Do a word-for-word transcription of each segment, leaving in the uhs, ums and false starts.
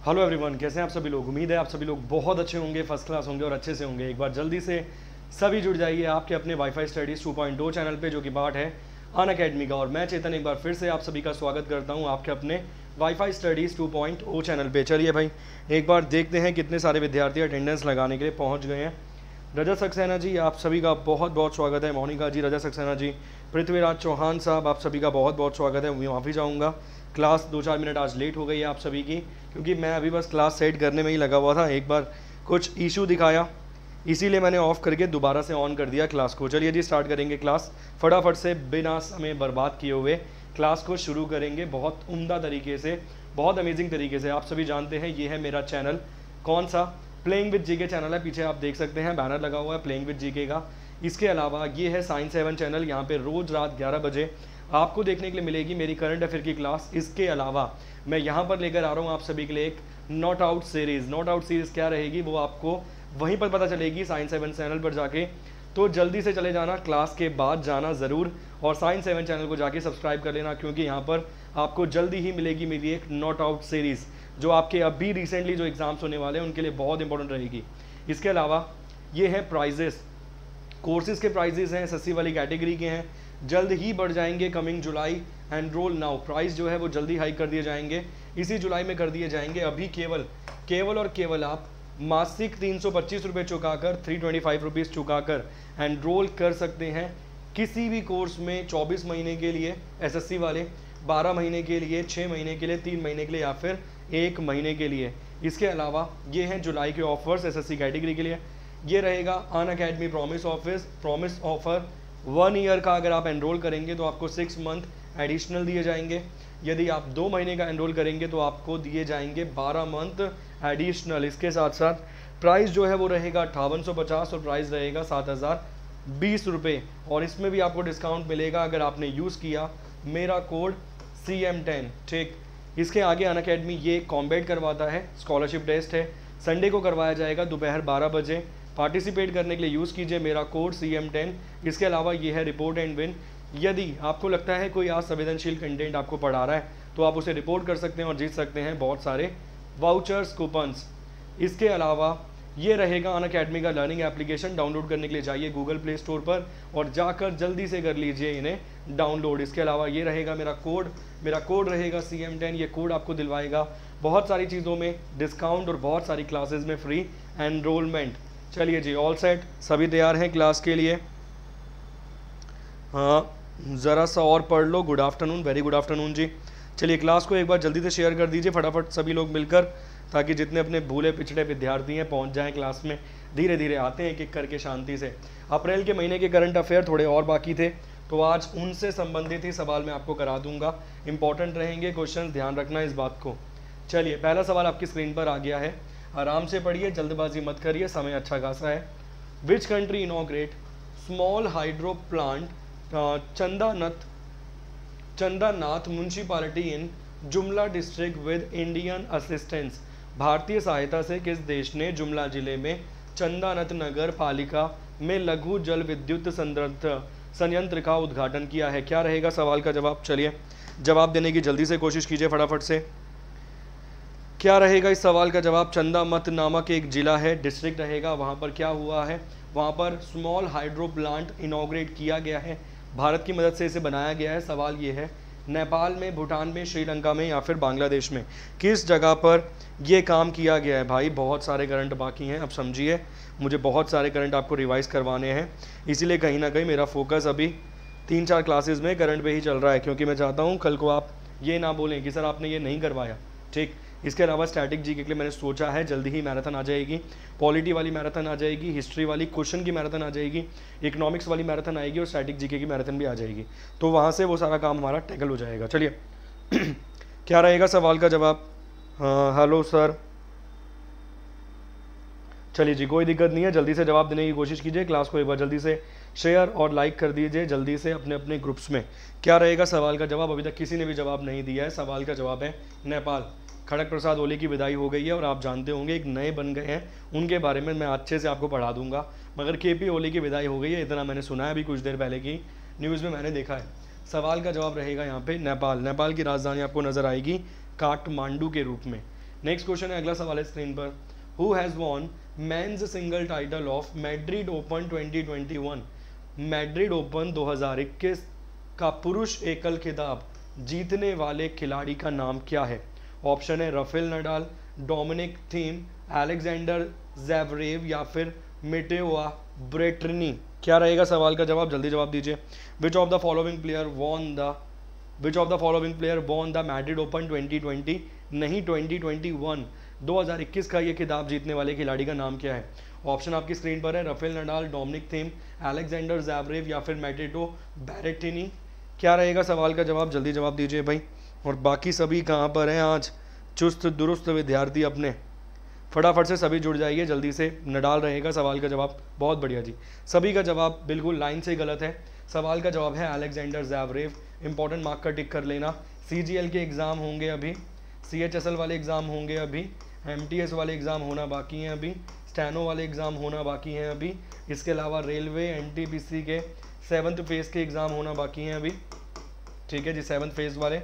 Hello everyone, कैसे हैं आप सभी लोग। उम्मीद है आप सभी लोग बहुत अच्छे होंगे, फर्स्ट क्लास होंगे और अच्छे से होंगे। एक बार जल्दी से सभी जुड़ जाइए आपके अपने WiFi studies two point O channel पे, जो कि पार्ट है अनअकैडमी का। और मैं चेतन एक बार फिर से आप सभी का स्वागत करता हूं आपके अपने WiFi studies two point O channel पे। चलिए भाई, एक बार देखते हैं कितने सारे विद्यार्थी अटेंडेंस लगाने के लिए पहुँच गए हैं। रजत सक्सेना जी, आप सभी का बहुत बहुत स्वागत है। मोनिका जी, रजत सक्सेना जी, पृथ्वीराज चौहान साहब, आप सभी का बहुत बहुत स्वागत है। मैं माफ़ी चाहूँगा, क्लास दो चार मिनट आज लेट हो गई है आप सभी की, क्योंकि मैं अभी बस क्लास सेट करने में ही लगा हुआ था। एक बार कुछ इशू दिखाया, इसीलिए मैंने ऑफ़ करके दोबारा से ऑन कर दिया क्लास को। चलिए जी, स्टार्ट करेंगे क्लास। फटाफट से बिना समय बर्बाद किए हुए क्लास को शुरू करेंगे, बहुत उम्दा तरीके से, बहुत अमेजिंग तरीके से। आप सभी जानते हैं ये है मेरा चैनल, कौन सा, प्लेइंग विद जीके चैनल है। पीछे आप देख सकते हैं बैनर लगा हुआ है प्लेइंग विद जीके का। इसके अलावा ये है साइंस सेवन चैनल, यहाँ पे रोज़ रात ग्यारह बजे आपको देखने के लिए मिलेगी मेरी करंट अफेयर की क्लास। इसके अलावा मैं यहाँ पर लेकर आ रहा हूँ आप सभी के लिए एक not out series. Not out series क्या रहेगी वो आपको वहीं पर पता चलेगी, साइंस सेवन चैनल पर जाके। तो जल्दी से चले जाना, क्लास के बाद जाना ज़रूर, और साइंस सेवन चैनल को जाके सब्सक्राइब कर लेना, क्योंकि यहाँ पर आपको जल्दी ही मिलेगी मेरी एक नॉट आउट सीरीज़, जो आपके अभी रिसेंटली जो एग्ज़ाम्स होने वाले हैं उनके लिए बहुत इंपॉर्टेंट रहेगी। इसके अलावा ये है प्राइजेस, कोर्सेज़ के प्राइजेस हैं, एसएससी वाली कैटेगरी के हैं, जल्द ही बढ़ जाएंगे coming July. Enroll now, price जो है वो जल्दी हाई कर दिए जाएंगे, इसी जुलाई में कर दिए जाएंगे। अभी केवल केवल और केवल आप मासिक तीन सौ पच्चीस रुपये चुकाकर, थ्री ट्वेंटी फाइव रुपीज़ चुकाकर एनरोल कर सकते हैं किसी भी कोर्स में चौबीस महीने के लिए एसएससी वाले, बारह महीने के लिए, छः महीने के लिए, तीन महीने के लिए या फिर एक महीने के लिए। इसके अलावा ये हैं जुलाई के ऑफर्स एसएससी कैटेगरी के लिए। ये रहेगा Unacademy promise office promise offer, one year का अगर आप एनरोल करेंगे तो आपको सिक्स मंथ एडिशनल दिए जाएंगे। यदि आप दो महीने का एनरोल करेंगे तो आपको दिए जाएंगे बारह मंथ एडिशनल। इसके साथ साथ प्राइस जो है वो रहेगा अट्ठावन सौ पचास और प्राइस रहेगा सात हज़ार बीस रुपये। और इसमें भी आपको डिस्काउंट मिलेगा अगर आपने यूज़ किया मेरा कोड सी एम टेन। ठीक, इसके आगे अनअकैडमी ये कॉम्बैट करवाता है, स्कॉलरशिप टेस्ट है, संडे को करवाया जाएगा दोपहर बारह बजे। पार्टिसिपेट करने के लिए यूज़ कीजिए मेरा कोड सी एम टेन। इसके अलावा ये है रिपोर्ट एंड विन। यदि आपको लगता है कोई असंवेदनशील कंटेंट आपको पढ़ा रहा है तो आप उसे रिपोर्ट कर सकते हैं और जीत सकते हैं बहुत सारे वाउचर्स, कूपन्स। इसके अलावा ये रहेगा अनअकैडमी का लर्निंग एप्लीकेशन। डाउनलोड करने के लिए जाइए गूगल प्ले स्टोर पर और जाकर जल्दी से कर लीजिए इन्हें डाउनलोड। इसके अलावा ये रहेगा मेरा कोड, मेरा कोड रहेगा सी एम टेन। ये कोड आपको दिलवाएगा बहुत सारी चीज़ों में डिस्काउंट और बहुत सारी क्लासेस में फ्री एनरोलमेंट। चलिए जी, ऑल सेट, सभी तैयार हैं क्लास के लिए। हाँ, ज़रा सा और पढ़ लो। Good afternoon, very good afternoon ji. चलिए क्लास को एक बार जल्दी से शेयर कर दीजिए फटाफट सभी लोग मिलकर, ताकि जितने अपने भूले पिछड़े विद्यार्थी हैं पहुंच जाएं क्लास में। धीरे धीरे आते हैं एक एक करके शांति से। अप्रैल के महीने के करंट अफेयर थोड़े और बाकी थे, तो आज उनसे संबंधित ही सवाल मैं आपको करा दूंगा। इंपॉर्टेंट रहेंगे क्वेश्चन, ध्यान रखना इस बात को। चलिए, पहला सवाल आपकी स्क्रीन पर आ गया है, आराम से पढ़िए, जल्दबाजी मत करिए, समय अच्छा खासा है। Which country inaugurate small hydro plant Chandanath Chandanath municipality in Jumla district with Indian assistance. भारतीय सहायता से किस देश ने जुमला जिले में चंदानथ नगर पालिका में लघु जल विद्युत संयंत्र का उद्घाटन किया है? क्या रहेगा सवाल का जवाब? चलिए जवाब देने की जल्दी से कोशिश कीजिए फटाफट से। क्या रहेगा इस सवाल का जवाब? चंदामत नामक एक जिला है, डिस्ट्रिक्ट रहेगा, वहाँ पर क्या हुआ है? वहाँ पर स्मॉल हाइड्रो प्लांट इनॉग्रेट किया गया है, भारत की मदद से इसे बनाया गया है। सवाल ये है, नेपाल में, भूटान में, श्रीलंका में या फिर बांग्लादेश में, किस जगह पर ये काम किया गया है? भाई बहुत सारे करंट बाकी हैं, अब समझिए, मुझे बहुत सारे करंट आपको रिवाइज करवाने हैं, इसीलिए कहीं ना कहीं मेरा फोकस अभी तीन चार क्लासेस में करंट पे ही चल रहा है, क्योंकि मैं चाहता हूँ कल को आप ये ना बोलें कि सर आपने ये नहीं करवाया। ठीक, इसके अलावा स्टैटिक जी के लिए मैंने सोचा है जल्दी ही मैराथन आ जाएगी, पॉलिटी वाली मैराथन आ जाएगी, हिस्ट्री वाली क्वेश्चन की मैराथन आ जाएगी, इकोनॉमिक्स वाली मैराथन आएगी और स्टैटिक जीके की मैराथन भी आ जाएगी। तो वहाँ से वो सारा काम हमारा टैकल हो जाएगा। चलिए क्या रहेगा सवाल का जवाब? हाँ, हेलो सर। चलिए जी, कोई दिक्कत नहीं है, जल्दी से जवाब देने की कोशिश कीजिए। क्लास को एक बार जल्दी से शेयर और लाइक कर दीजिए जल्दी से अपने अपने ग्रुप्स में। क्या रहेगा सवाल का जवाब? अभी तक किसी ने भी जवाब नहीं दिया है। सवाल का जवाब है नेपाल। खड़ग प्रसाद ओली की विदाई हो गई है और आप जानते होंगे एक नए बन गए हैं, उनके बारे में मैं अच्छे से आपको पढ़ा दूंगा। मगर के पी ओली की विदाई हो गई है, इतना मैंने सुना है अभी कुछ देर पहले की न्यूज़ में मैंने देखा है। सवाल का जवाब रहेगा यहाँ पे नेपाल। नेपाल की राजधानी आपको नज़र आएगी काठमांडू के रूप में। नेक्स्ट क्वेश्चन है, अगला सवाल है स्क्रीन पर, who has won men's single title of Madrid Open twenty twenty one. Madrid Open दो हज़ार इक्कीस का पुरुष एकल खिताब जीतने वाले खिलाड़ी का नाम क्या है? ऑप्शन है Rafael Nadal, Dominic Thiem, Alexander Zverev या फिर मेटेओ ब्रेटनी। क्या रहेगा सवाल का जवाब? जल्दी जवाब दीजिए। Which of the following player won the which of the following player won the Madrid Open twenty twenty, नहीं ट्वेंटी ट्वेंटी वन, दो हज़ार इक्कीस का ये खिताब जीतने वाले खिलाड़ी का नाम क्या है? ऑप्शन आपकी स्क्रीन पर है, Rafael Nadal, Dominic Thiem, Alexander Zverev या फिर मेटेओ ब्रेटनी। क्या रहेगा सवाल का जवाब? जल्दी जवाब दीजिए भाई। और बाकी सभी कहाँ पर हैं आज? चुस्त दुरुस्त विद्यार्थी अपने, फटाफट से सभी जुड़ जाइए जल्दी से। नडाल रहेगा सवाल का जवाब। बहुत बढ़िया जी, सभी का जवाब बिल्कुल लाइन से गलत है। सवाल का जवाब है अलेक्जेंडर ज़वेरेव। इंपॉर्टेंट मार्क का टिक कर लेना। सी जी एल के एग्ज़ाम होंगे अभी, सी एच एस एल वाले एग्ज़ाम होंगे अभी, एम टी एस वाले एग्ज़ाम होना बाकी हैं अभी, स्टैनो वाले एग्ज़ाम होना बाकी हैं अभी, इसके अलावा railway N T P C के सेवन्थ फेज़ के एग्ज़ाम होना बाकी हैं अभी, ठीक है जी, सेवन्थ फेज़ वाले।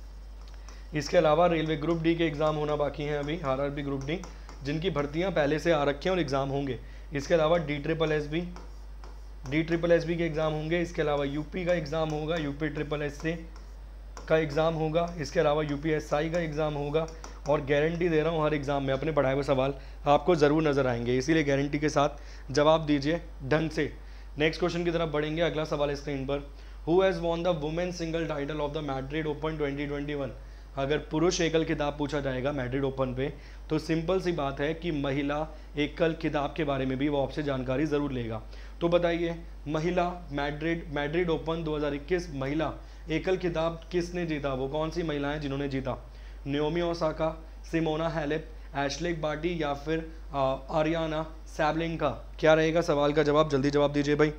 इसके अलावा रेलवे ग्रुप डी के एग्ज़ाम होना बाकी हैं अभी, R R B group D, जिनकी भर्तियां पहले से आ रखी हैं और एग्ज़ाम होंगे। इसके अलावा D triple S B D triple S B के एग्ज़ाम होंगे। इसके अलावा यूपी का एग्ज़ाम होगा, यूपी ट्रिपल एस सी का एग्ज़ाम होगा। इसके अलावा यूपी एस आई का एग्ज़ाम होगा। और गारंटी दे रहा हूँ हर एग्ज़ाम में अपने पढ़ाए हुए सवाल आपको ज़रूर नज़र आएंगे, इसीलिए गारंटी के साथ जवाब दीजिए ढंग से। नेक्स्ट क्वेश्चन की तरफ बढ़ेंगे। अगला सवाल है स्क्रीन पर, who has won the women single title of the Madrid Open twenty twenty one. अगर पुरुष एकल खिताब पूछा जाएगा मैड्रिड ओपन पे, तो सिंपल सी बात है कि महिला एकल खिताब के बारे में भी वो आपसे जानकारी ज़रूर लेगा। तो बताइए, महिला मैड्रिड मैड्रिड ओपन दो हज़ार इक्कीस महिला एकल खिताब किसने जीता? वो कौन सी महिलाएं जिन्होंने जीता? Naomi Osaka, Simona Halep, Ashleigh Barty या फिर आरियाना सैबलेंका। क्या रहेगा सवाल का जवाब? जल्दी जवाब दीजिए भाई।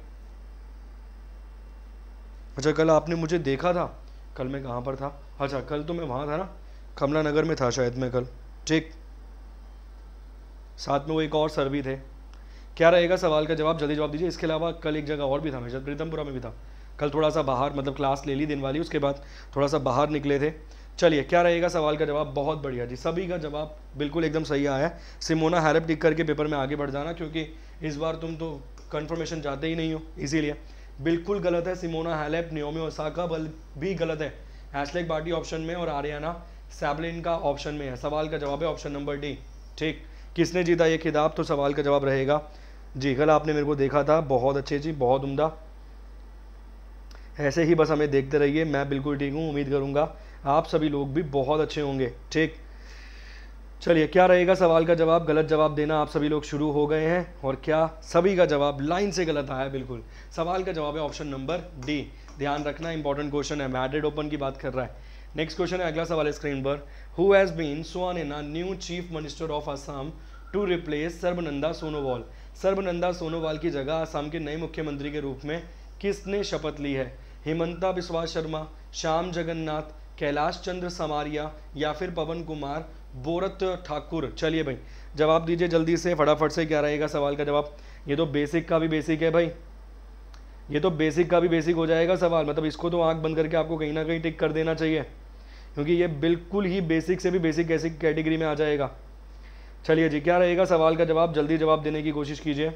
अच्छा, कल आपने मुझे देखा था? कल मैं कहाँ पर था? अच्छा, कल तो मैं वहाँ था ना, कमला नगर में था शायद मैं कल, ठीक। साथ में वो एक और सर भी थे। क्या रहेगा सवाल का जवाब? जल्दी जवाब दीजिए। इसके अलावा कल एक जगह और भी था, मैं शायद प्रीतमपुरा में भी था। कल थोड़ा सा बाहर, मतलब क्लास ले ली दिन वाली, उसके बाद थोड़ा सा बाहर निकले थे। चलिए, क्या रहेगा सवाल का जवाब? बहुत बढ़िया जी, सभी का जवाब बिल्कुल एकदम सही आया है। सिमोना हालेप टिक करके पेपर में आगे बढ़ जाना, क्योंकि इस बार तुम तो कन्फर्मेशन चाहते ही नहीं हो, इसीलिए। बिल्कुल गलत है सिमोना हालेप, नाओमी ओसाका बल भी गलत है, एशले बार्टी ऑप्शन में और आरियाना सैबलेंका ऑप्शन में है। सवाल का जवाब है ऑप्शन नंबर डी, ठीक। किसने जीता ये खिताब? तो सवाल का जवाब रहेगा जी, कल आपने मेरे को देखा था, बहुत अच्छे जी, बहुत उम्दा। ऐसे ही बस हमें देखते रहिए, मैं बिल्कुल ठीक हूँ। उम्मीद करूँगा आप सभी लोग भी बहुत अच्छे होंगे, ठीक। चलिए, क्या रहेगा सवाल का जवाब? गलत जवाब देना आप सभी लोग शुरू हो गए हैं, और क्या सभी का जवाब लाइन से गलत आया है? बिल्कुल। सवाल का जवाब है ऑप्शन नंबर डी। ध्यान रखना, इंपॉर्टेंट क्वेश्चन है, मैड्रिड ओपन की बात कर रहा है। नेक्स्ट क्वेश्चन है, अगला सवाल है स्क्रीन पर, हु हैज़ बीन स्worn in a new chief minister of Assam to replace Sarbananda Sonowal. Sarbananda Sonowal की जगह असम के नए मुख्यमंत्री के रूप में किसने शपथ ली है? हिमंता बिस्वा शर्मा, श्याम जगन्नाथ, कैलाश चंद्र समारिया या फिर पवन कुमार बोरत ठाकुर। चलिए भाई, जवाब दीजिए जल्दी से, फटाफट से। क्या रहेगा सवाल का जवाब? ये तो बेसिक का भी बेसिक है भाई, ये तो बेसिक का भी बेसिक हो जाएगा सवाल, मतलब इसको तो आंख बंद करके आपको कहीं ना कहीं टिक कर देना चाहिए, क्योंकि ये बिल्कुल ही बेसिक से भी बेसिक बेसिक कैटेगरी में आ जाएगा। चलिए जी, क्या रहेगा सवाल का जवाब? जल्दी जवाब देने की कोशिश कीजिए।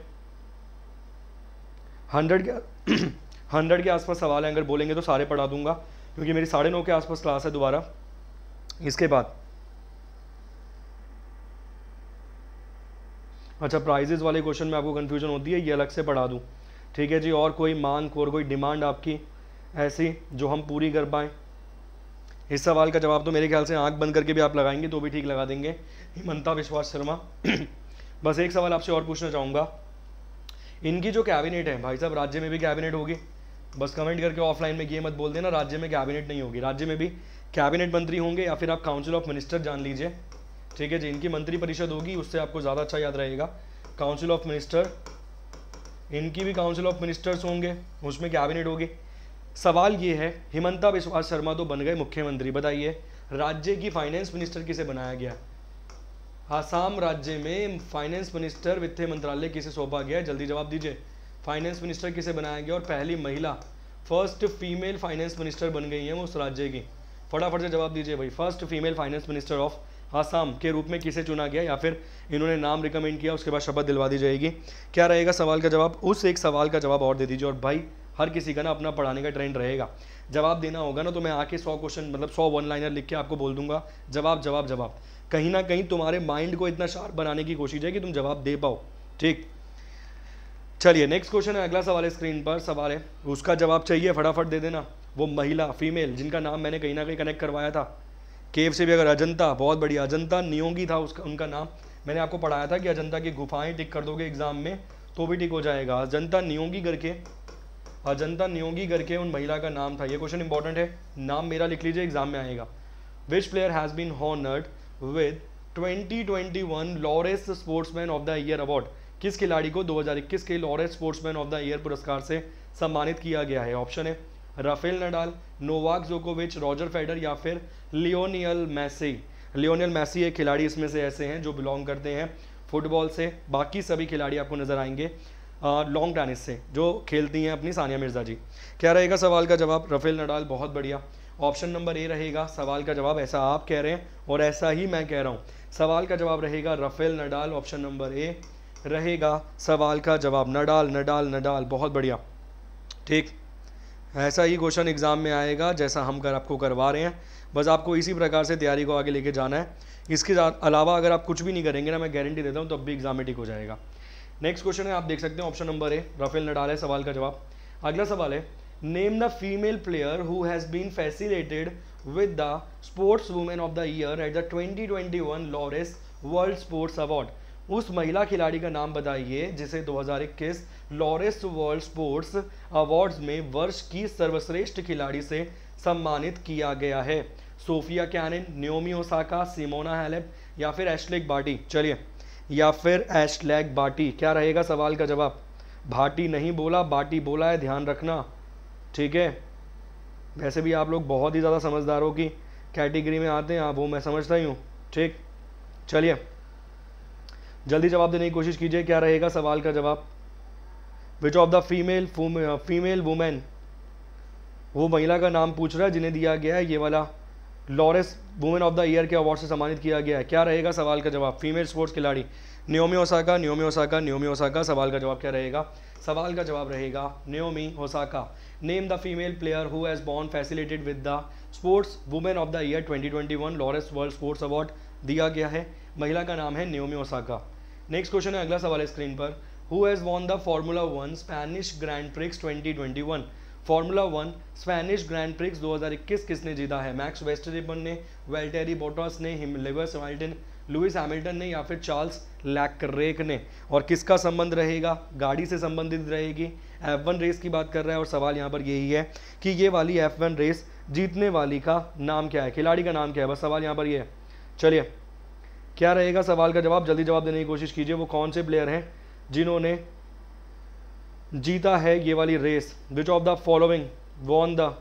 हंड्रेड के हंड्रेड के आसपास सवाल है, अगर बोलेंगे तो सारे पढ़ा दूंगा, क्योंकि मेरी साढ़े नौ के आसपास क्लास है दोबारा इसके बाद। अच्छा, प्राइजेस वाले क्वेश्चन में आपको कंफ्यूजन होती है, ये अलग से पढ़ा दूं, ठीक है जी। और कोई मांग और कोई डिमांड आपकी ऐसी जो हम पूरी कर पाएँ? इस सवाल का जवाब तो मेरे ख्याल से आंख बंद करके भी आप लगाएंगे तो भी ठीक लगा देंगे, हिमंता बिस्वा शर्मा। बस एक सवाल आपसे और पूछना चाहूँगा, इनकी जो कैबिनेट है भाई साहब, राज्य में भी कैबिनेट होगी? बस कमेंट करके ऑफलाइन में ये मत बोल देना राज्य में कैबिनेट नहीं होगी। राज्य में भी कैबिनेट मंत्री होंगे, या फिर आप काउंसिल ऑफ मिनिस्टर जान लीजिए, ठीक है जी। इनकी मंत्री परिषद होगी, उससे आपको ज़्यादा अच्छा याद रहेगा। काउंसिल ऑफ मिनिस्टर, इनकी भी काउंसिल ऑफ मिनिस्टर्स होंगे, उसमें कैबिनेट होगी। सवाल ये है, हिमंता बिस्वा शर्मा तो बन गए मुख्यमंत्री, बताइए राज्य की फाइनेंस मिनिस्टर किसे बनाया गया? आसाम राज्य में फाइनेंस मिनिस्टर वित्त मंत्रालय किसे सौंपा गया है? जल्दी जवाब दीजिए। फाइनेंस मिनिस्टर किसे बनाया गया? और पहली महिला, फर्स्ट फीमेल फाइनेंस मिनिस्टर बन गई हैं वो उस राज्य की। फटाफट से जवाब दीजिए भाई। First female finance minister of Assam के रूप में किसे चुना गया, या फिर इन्होंने नाम रिकमेंड किया, उसके बाद शपथ दिलवा दी जाएगी। क्या रहेगा सवाल का जवाब? उस एक सवाल का जवाब और दे दीजिए। और भाई हर किसी का ना अपना पढ़ाने का ट्रेंड रहेगा, जवाब देना होगा ना तो मैं आके सौ क्वेश्चन मतलब सौ वन लाइनर लिख के आपको बोल दूंगा, जवाब जवाब जवाब। कहीं ना कहीं तुम्हारे माइंड को इतना शार्प बनाने की कोशिश है कि तुम जवाब दे पाओ, ठीक। चलिए नेक्स्ट क्वेश्चन है, अगला सवाल है स्क्रीन पर, सवाल है उसका जवाब चाहिए फटाफट दे देना। वो महिला फीमेल जिनका नाम मैंने कहीं ना कहीं कनेक्ट करवाया था केव से भी, अगर अजंता, बहुत बढ़िया, अजंता नियोगी था उसका उनका नाम, मैंने आपको पढ़ाया था कि अजंता की गुफाएं टिक कर दोगे एग्जाम में तो भी टिक हो जाएगा। अजंता नियोगी करके, अजंता नियोगी करके उन महिला का नाम था। ये क्वेश्चन इंपॉर्टेंट है, नाम मेरा लिख लीजिए, एग्जाम में आएगा। Which player has been honoured with twenty twenty one Laureus sportsman of the year award? किस खिलाड़ी को दो हज़ार इक्कीस के Laureus sportsman of the year पुरस्कार से सम्मानित किया गया है? ऑप्शन है राफेल नडाल, नोवाक जोकोविच, रॉजर फेडर या फिर लियोनियल मैसी। लियोनियल मैसी एक खिलाड़ी इसमें से ऐसे हैं जो बिलोंग करते हैं फुटबॉल से, बाकी सभी खिलाड़ी आपको नजर आएंगे लॉन्ग टेनिस से जो खेलती हैं अपनी सानिया मिर्जा जी। क्या रहेगा सवाल का जवाब? राफेल नडाल, बहुत बढ़िया। ऑप्शन नंबर ए रहेगा सवाल का जवाब, ऐसा आप कह रहे हैं और ऐसा ही मैं कह रहा हूँ। सवाल का जवाब रहेगा Rafael Nadal, option number A रहेगा सवाल का जवाब। नडाल नडाल नडाल, बहुत बढ़िया, ठीक। ऐसा ही क्वेश्चन एग्जाम में आएगा जैसा हम कर आपको करवा रहे हैं, बस आपको इसी प्रकार से तैयारी को आगे लेके जाना है। इसके अलावा अगर आप कुछ भी नहीं करेंगे ना, मैं गारंटी देता हूँ, तब तो भी एग्जाम में ठीक हो जाएगा। नेक्स्ट क्वेश्चन है, आप देख सकते हैं option number A Rafael Nadal है सवाल का जवाब। अगला सवाल है, name the female player who has been facilitated with the sports women of the year at the twenty twenty one Laureus world sports award. उस महिला खिलाड़ी का नाम बताइए जिसे दो हज़ार इक्कीस लॉरेस वर्ल्ड स्पोर्ट्स अवार्ड्स में वर्ष की सर्वश्रेष्ठ खिलाड़ी से सम्मानित किया गया है। Sofia Kenin, Naomi Osaka, Simona Halep या फिर एशलेग बार्टी। चलिए, या फिर एशलेग बार्टी। क्या रहेगा सवाल का जवाब? भाटी नहीं बोला, बाटी बोला है, ध्यान रखना, ठीक है। वैसे भी आप लोग बहुत ही ज़्यादा समझदारों की कैटेगरी में आते हैं, आप वो मैं समझता ही हूँ, ठीक। चलिए जल्दी जवाब देने की कोशिश कीजिए, क्या रहेगा सवाल का जवाब? Which of the female female women, वो महिला का नाम पूछ रहा है जिन्हें दिया गया है ये वाला Laureus women of the year के अवार्ड से सम्मानित किया गया है। क्या रहेगा सवाल का जवाब? फीमेल स्पोर्ट्स खिलाड़ी Naomi Osaka, Naomi Osaka, Naomi Osaka. सवाल का जवाब क्या रहेगा? सवाल का जवाब रहेगा Naomi Osaka. Name the female player who has born facilitated with the sports women of the year twenty twenty one Laureus world sports award दिया गया है, महिला का नाम है न्योमी ओसाका। नेक्स्ट क्वेश्चन है, अगला सवाल है स्क्रीन पर, who has won the Formula One Spanish Grand Prix twenty twenty one? Formula One Spanish Grand Prix दो हज़ार इक्कीस किसने जीता है? मैक्स वेस्टरपेन ने, वेल्टेरी बोटास ने, लिविस हैमिल्टन, लुइस हैमिल्टन ने या फिर चार्ल्स लेक्लेर्क ने? और किसका संबंध रहेगा? गाड़ी से संबंधित रहेगी, एफ वन रेस की बात कर रहा है। और सवाल यहाँ पर यही है कि ये वाली एफ वन रेस जीतने वाली का नाम क्या है, खिलाड़ी का नाम क्या है, बस सवाल यहाँ पर ये है। चलिए क्या रहेगा सवाल का जवाब? जल्दी जवाब देने की कोशिश कीजिए। वो कौन से प्लेयर हैं जिन्होंने जीता है ये वाली race? Which of the following won the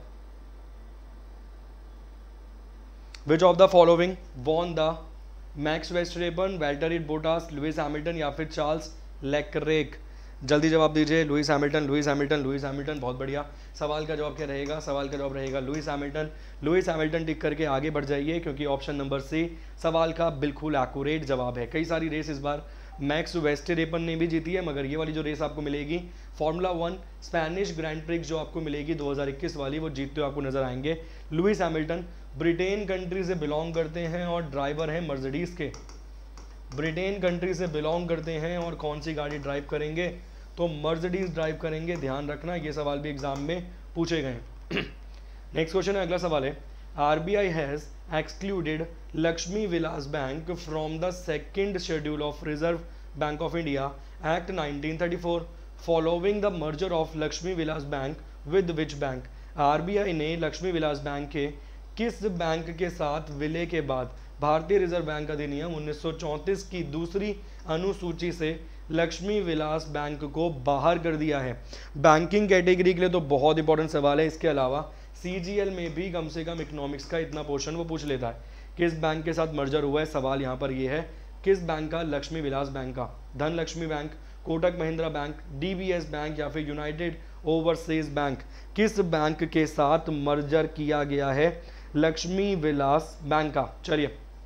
which of the following won the Max Verstappen, Valtteri Bottas, Lewis Hamilton या फिर चार्ल्स लेक्लेर्क? जल्दी जवाब दीजिए। Lewis Hamilton, Lewis Hamilton, Lewis Hamilton, बहुत बढ़िया। सवाल का जवाब क्या रहेगा? सवाल का जवाब रहेगा Lewis Hamilton. Lewis Hamilton tick करके आगे बढ़ जाइए क्योंकि ऑप्शन नंबर सी सवाल का बिल्कुल एक्यूरेट जवाब है। कई सारी रेस इस बार मैक्स वेस्टरपेन ने भी जीती है, मगर ये वाली जो रेस आपको मिलेगी Formula One Spanish Grand Prix जो आपको मिलेगी दो हज़ार इक्कीस वाली, वो जीतते हुए आपको नजर आएंगे लुइस हैमिल्टन। ब्रिटेन कंट्री से बिलोंग करते हैं और ड्राइवर हैं मर्सिडीज के। ब्रिटेन कंट्री से बिलोंग करते हैं और कौन सी गाड़ी ड्राइव करेंगे? तो मर्सिडीज ड्राइव करेंगे, ध्यान रखना, ये सवाल भी एग्जाम में पूछे गए। नेक्स्ट क्वेश्चन है, अगला सवाल है, RBI has excluded Lakshmi Vilas Bank from the second schedule of Reserve Bank of India Act nineteen thirty four following the merger of Lakshmi Vilas Bank with which bank? RBI ने लक्ष्मी विलास बैंक के किस बैंक के साथ विलय के बाद भारतीय रिजर्व बैंक अधिनियम उन्नीस सौ चौंतीस की दूसरी अनुसूची से लक्ष्मी विलास बैंक को बाहर कर दिया है? बैंकिंग कैटेगरी के लिए तो बहुत इंपॉर्टेंट सवाल है। इसके अलावा सीजीएल में भी कम से कम इकोनॉमिक्स का इतना पोर्शन वो पूछ लेता है। किस बैंक के साथ मर्जर हुआ है? सवाल यहाँ पर ये है, किस बैंक का? लक्ष्मी विलास बैंक का। Dhan Lakshmi Bank, Kotak Mahindra Bank, DBS Bank या फिर यूनाइटेड ओवरसीज बैंक? किस बैंक के साथ मर्जर किया गया है लक्ष्मी विलास बैंक का? चलिए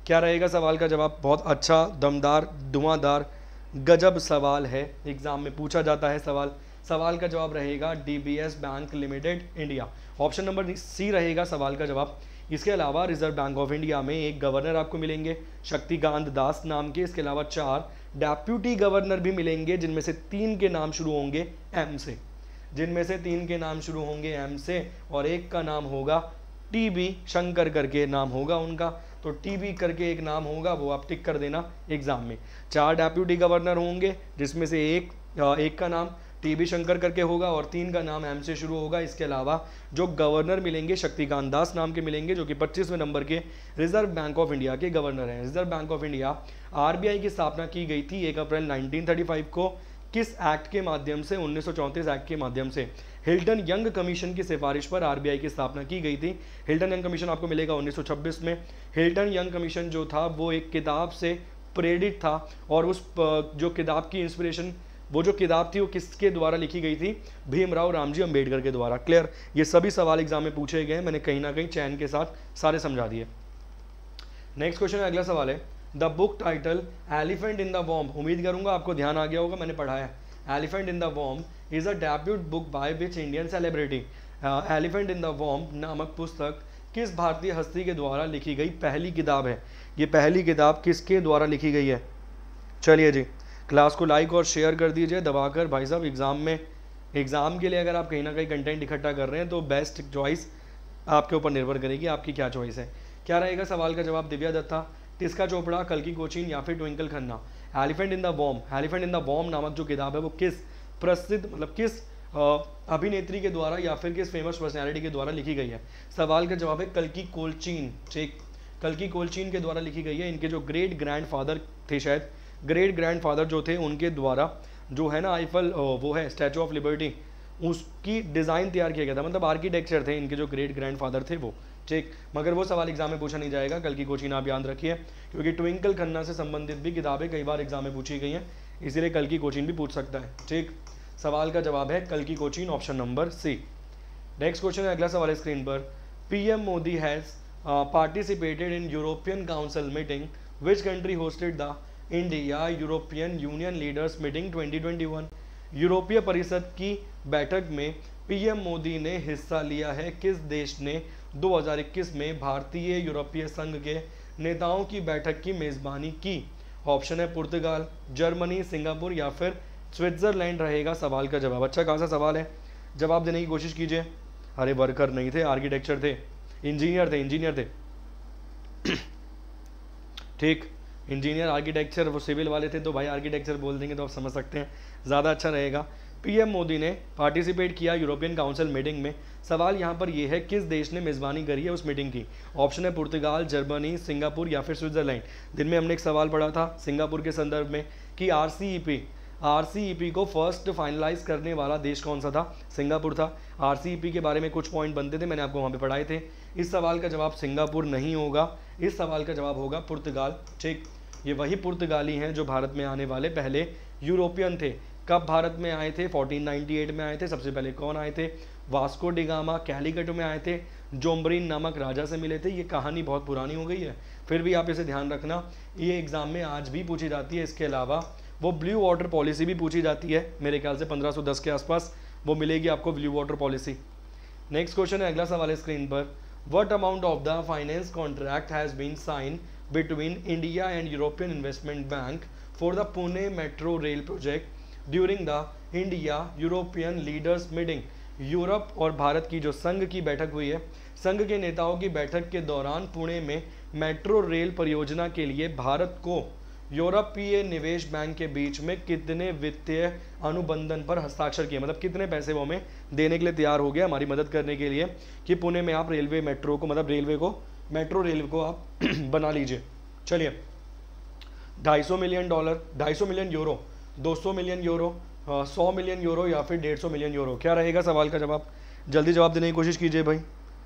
क्या रहेगा सवाल का जवाब? बहुत अच्छा, दमदार, धुआंधार, गजब सवाल है, एग्जाम में पूछा जाता है सवाल। सवाल का जवाब रहेगा DBS Bank Limited India. Option number C रहेगा सवाल का जवाब। इसके अलावा रिजर्व बैंक ऑफ इंडिया में एक गवर्नर आपको मिलेंगे शक्तिकांत दास नाम के। इसके अलावा चार डेप्यूटी गवर्नर भी मिलेंगे, जिनमें से तीन के नाम शुरू होंगे एम से, जिनमें से तीन के नाम शुरू होंगे एम से, और एक का नाम होगा टीबी शंकर करके नाम होगा उनका। तो टीबी करके एक नाम होगा, वो आप टिक कर देना एग्जाम में। चार डेप्यूटी गवर्नर होंगे, जिसमें से एक एक का नाम टीबी शंकर करके होगा और तीन का नाम एम से शुरू होगा। इसके अलावा जो गवर्नर मिलेंगे शक्तिकांत दास नाम के मिलेंगे, जो कि पच्चीसवें नंबर के रिजर्व बैंक ऑफ इंडिया के गवर्नर हैं। Reserve Bank of India RBI की स्थापना की गई थी एक अप्रैल नाइनटीन थर्टी फाइव को। किस एक्ट के माध्यम से? उन्नीस सौ चौंतीस एक्ट के माध्यम से। हिल्टन यंग कमीशन की सिफारिश पर आरबीआई की स्थापना की गई थी। हिल्टन यंग कमीशन आपको मिलेगा उन्नीस सौ छब्बीस में। हिल्टन यंग कमीशन जो था वो एक किताब से प्रेरित था, और उस जो किताब की इंस्पिरेशन, वो जो किताब थी वो किसके द्वारा लिखी गई थी? भीमराव रामजी अंबेडकर के द्वारा। क्लियर? ये सभी सवाल एग्जाम में पूछे गए, मैंने कहीं ना कहीं चैन के साथ सारे समझा दिए। नेक्स्ट क्वेश्चन, अगला सवाल है the book title elephant in the वॉर्म। उम्मीद करूंगा आपको ध्यान आ गया होगा, मैंने पढ़ा है। एलिफेंट इन द वॉर्म is a debut book by which Indian celebrity. Elephant in the वॉर्म नामक पुस्तक किस भारतीय हस्ती के द्वारा लिखी गई पहली किताब है? ये पहली किताब किसके द्वारा लिखी गई है? चलिए जी, क्लास को लाइक और शेयर कर दीजिए दबाकर। भाई साहब एग्जाम में एग्जाम के लिए अगर आप कहीं ना कहीं कंटेंट इकट्ठा कर रहे हैं तो बेस्ट चॉइस आपके ऊपर निर्भर करेगी, आपकी क्या चॉइस है। क्या रहेगा सवाल का जवाब? दिव्या दत्ता, टिस्का चोपड़ा, कल्की कोचिन या फिर Twinkle Khanna. Elephant in the warm, elephant in the वॉर्म नामक जो किताब है वो किस प्रसिद्ध मतलब किस अभिनेत्री के द्वारा या फिर किस फेमस पर्सनैलिटी के द्वारा लिखी गई है? सवाल का जवाब है कल्की कोलचीन। ठीक, कल्की कोलचीन के द्वारा लिखी गई है। इनके जो ग्रेट ग्रैंड फादर थे, शायद ग्रेट ग्रैंड फादर जो थे, उनके द्वारा जो है ना आईफल वो है स्टैचू ऑफ लिबर्टी, उसकी डिज़ाइन तैयार किया गया था। मतलब आर्किटेक्चर थे इनके जो ग्रेट ग्रैंड फादर थे वो। ठीक, मगर वो सवाल एग्जाम में पूछा नहीं जाएगा। कल की कोचिंग आप याद रखिए, क्योंकि ट्विंकल खन्ना से संबंधित भी किताबें कई बार एग्जाम में पूछी गई हैं, इसीलिए कल की कोचिंग भी पूछ सकता है। ठीक, सवाल का जवाब है कल की Koechlin, option number C. Next question है, अगला सवाल है स्क्रीन पर। PM Modi has participated in European Council meeting, which country hosted the India European Union leaders meeting twenty twenty one. यूरोपीय परिषद की बैठक में पीएम मोदी ने हिस्सा लिया है। किस देश ने दो हज़ार इक्कीस में भारतीय यूरोपीय संघ के नेताओं की बैठक की मेज़बानी की? ऑप्शन है पुर्तगाल, जर्मनी, सिंगापुर या फिर स्विट्जरलैंड रहेगा सवाल का जवाब। अच्छा खासा सवाल है, जवाब देने की कोशिश कीजिए। अरे वर्कर नहीं थे, आर्किटेक्चर थे, इंजीनियर थे, इंजीनियर थे। ठीक, इंजीनियर आर्किटेक्चर वो सिविल वाले थे, तो भाई आर्किटेक्चर बोल देंगे तो आप समझ सकते हैं, ज़्यादा अच्छा रहेगा। पीएम मोदी ने पार्टिसिपेट किया यूरोपियन काउंसिल मीटिंग में। सवाल यहाँ पर यह है किस देश ने मेज़बानी करी है उस मीटिंग की? ऑप्शन है पुर्तगाल, जर्मनी, सिंगापुर या फिर स्विट्जरलैंड। दिन में हमने एक सवाल पढ़ा था सिंगापुर के संदर्भ में कि आरसीईपी आरसीईपी को फर्स्ट फाइनलाइज करने वाला देश कौन सा था? सिंगापुर था। आरसीईपी के बारे में कुछ पॉइंट बनते थे, मैंने आपको वहाँ पे पढ़ाए थे। इस सवाल का जवाब सिंगापुर नहीं होगा, इस सवाल का जवाब होगा पुर्तगाल। ठीक, ये वही पुर्तगाली हैं जो भारत में आने वाले पहले यूरोपियन थे। कब भारत में आए थे? फोर्टीन नाइंटी एट में आए थे। सबसे पहले कौन आए थे? वास्को डिगामा कैलिकट में आए थे, जोम्ब्रीन नामक राजा से मिले थे। ये कहानी बहुत पुरानी हो गई है, फिर भी आप इसे ध्यान रखना, ये एग्जाम में आज भी पूछी जाती है। इसके अलावा वो ब्लू वाटर पॉलिसी भी पूछी जाती है, मेरे ख्याल से पंद्रह सौ दस के आसपास वो मिलेगी आपको blue water policy. Next question है, अगला सवाल है स्क्रीन पर। What amount of the finance contract has been sign between India and European Investment Bank for the Pune metro rail project during the India European leaders meeting? Europe और भारत की जो संघ की बैठक हुई है, संघ के नेताओं की बैठक के दौरान पुणे में मेट्रो रेल परियोजना के लिए भारत को यूरोपीय निवेश बैंक के बीच में कितने वित्तीय अनुबंधन पर हस्ताक्षर किए? मतलब कितने पैसे वो हमें देने के लिए तैयार हो गया हमारी मदद करने के लिए कि पुणे में आप रेलवे मेट्रो को मतलब रेलवे को मेट्रो रेल को आप बना लीजिए। चलिए, ढाई सौ मिलियन डॉलर, ढाई सौ मिलियन यूरो, दो सौ मिलियन यूरो, सौ मिलियन यूरो या फिर डेढ़ सौ मिलियन यूरो? क्या रहेगा सवाल का जवाब? जल्दी जवाब देने की कोशिश कीजिए भाई।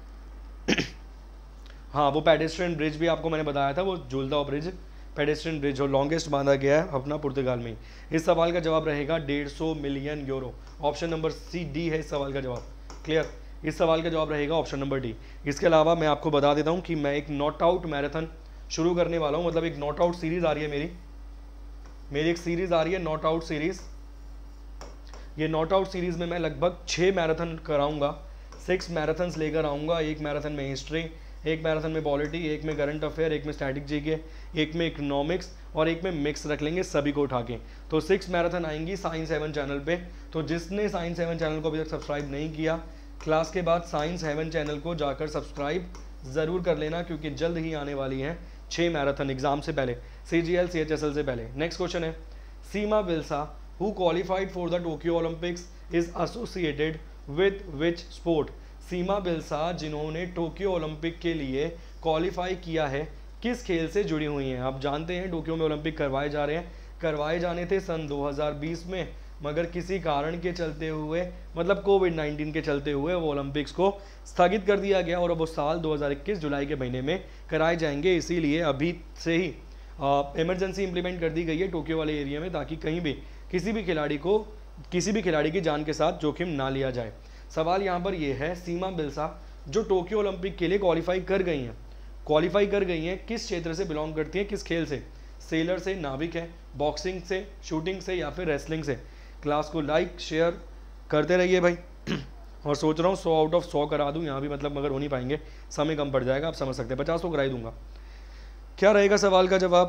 हाँ, वो पेडेस्ट्रियन ब्रिज भी आपको मैंने बताया था, वो झूलता हुआ ब्रिज, पेडेस्ट्रियन ब्रिज जो लॉन्गेस्ट बांधा गया है अपना पुर्तगाल में। इस सवाल का जवाब रहेगा डेढ़ सौ million euro. Option number C D है इस सवाल का जवाब। क्लियर, इस सवाल का जवाब रहेगा ऑप्शन नंबर डी। इसके अलावा मैं आपको बता देता हूँ कि मैं एक नॉट आउट मैराथन शुरू करने वाला हूँ, मतलब एक नॉट आउट सीरीज आ रही है मेरी मेरी एक सीरीज आ रही है नॉट आउट सीरीज। ये नॉट आउट सीरीज में मैं लगभग छः मैराथन कराऊंगा, सिक्स मैराथन्स लेकर आऊँगा। एक मैराथन में हिस्ट्री, एक मैराथन में पॉलिटी, एक में करंट अफेयर, एक में स्टैटिक जीके, एक में इकोनॉमिक्स और एक में मिक्स रख लेंगे सभी को उठा के। तो सिक्स मैराथन आएंगी साइंस हेवन चैनल पे। तो जिसने साइंस हेवन चैनल को अभी तक सब्सक्राइब नहीं किया, क्लास के बाद साइंस हेवन चैनल को जाकर सब्सक्राइब ज़रूर कर लेना, क्योंकि जल्द ही आने वाली हैं छः मैराथन एग्जाम से पहले, C G L C H S L से पहले। नेक्स्ट क्वेश्चन है, Seema Bilsa who qualified for the Tokyo Olympics is associated with which sport. Seema Bilsa जिन्होंने टोक्यो ओलंपिक के लिए क्वालिफाई किया है, किस खेल से जुड़ी हुई हैं। आप जानते हैं टोक्यो में ओलंपिक करवाए जा रहे हैं, करवाए जाने थे सन दो हज़ार बीस में, मगर किसी कारण के चलते हुए, मतलब कोविड नाइन्टीन के चलते हुए वो ओलंपिक्स को स्थगित कर दिया गया और अब वो साल दो हज़ार इक्कीस जुलाई के महीने में कराए जाएंगे। इसीलिए अभी से ही इमरजेंसी इंप्लीमेंट कर दी गई है टोक्यो वाले एरिया में, ताकि कहीं भी किसी भी खिलाड़ी को किसी भी खिलाड़ी की जान के साथ जोखिम ना लिया जाए। सवाल यहाँ पर ये है, सीमा बिल्सा जो टोक्यो ओलंपिक के लिए क्वालिफाई कर गई हैं, क्वालिफाई कर गई हैं किस क्षेत्र से बिलोंग करती हैं, किस खेल से। सेलर से, नाविक है, बॉक्सिंग से, शूटिंग से या फिर रेसलिंग से। क्लास को लाइक शेयर करते रहिए भाई। और सोच रहा हूँ सौ आउट ऑफ सौ करा दूँ यहाँ भी, मतलब मगर हो नहीं पाएंगे, समय कम पड़ जाएगा, आप समझ सकते हैं। पचास तो करा ही दूंगा। क्या रहेगा सवाल का जवाब?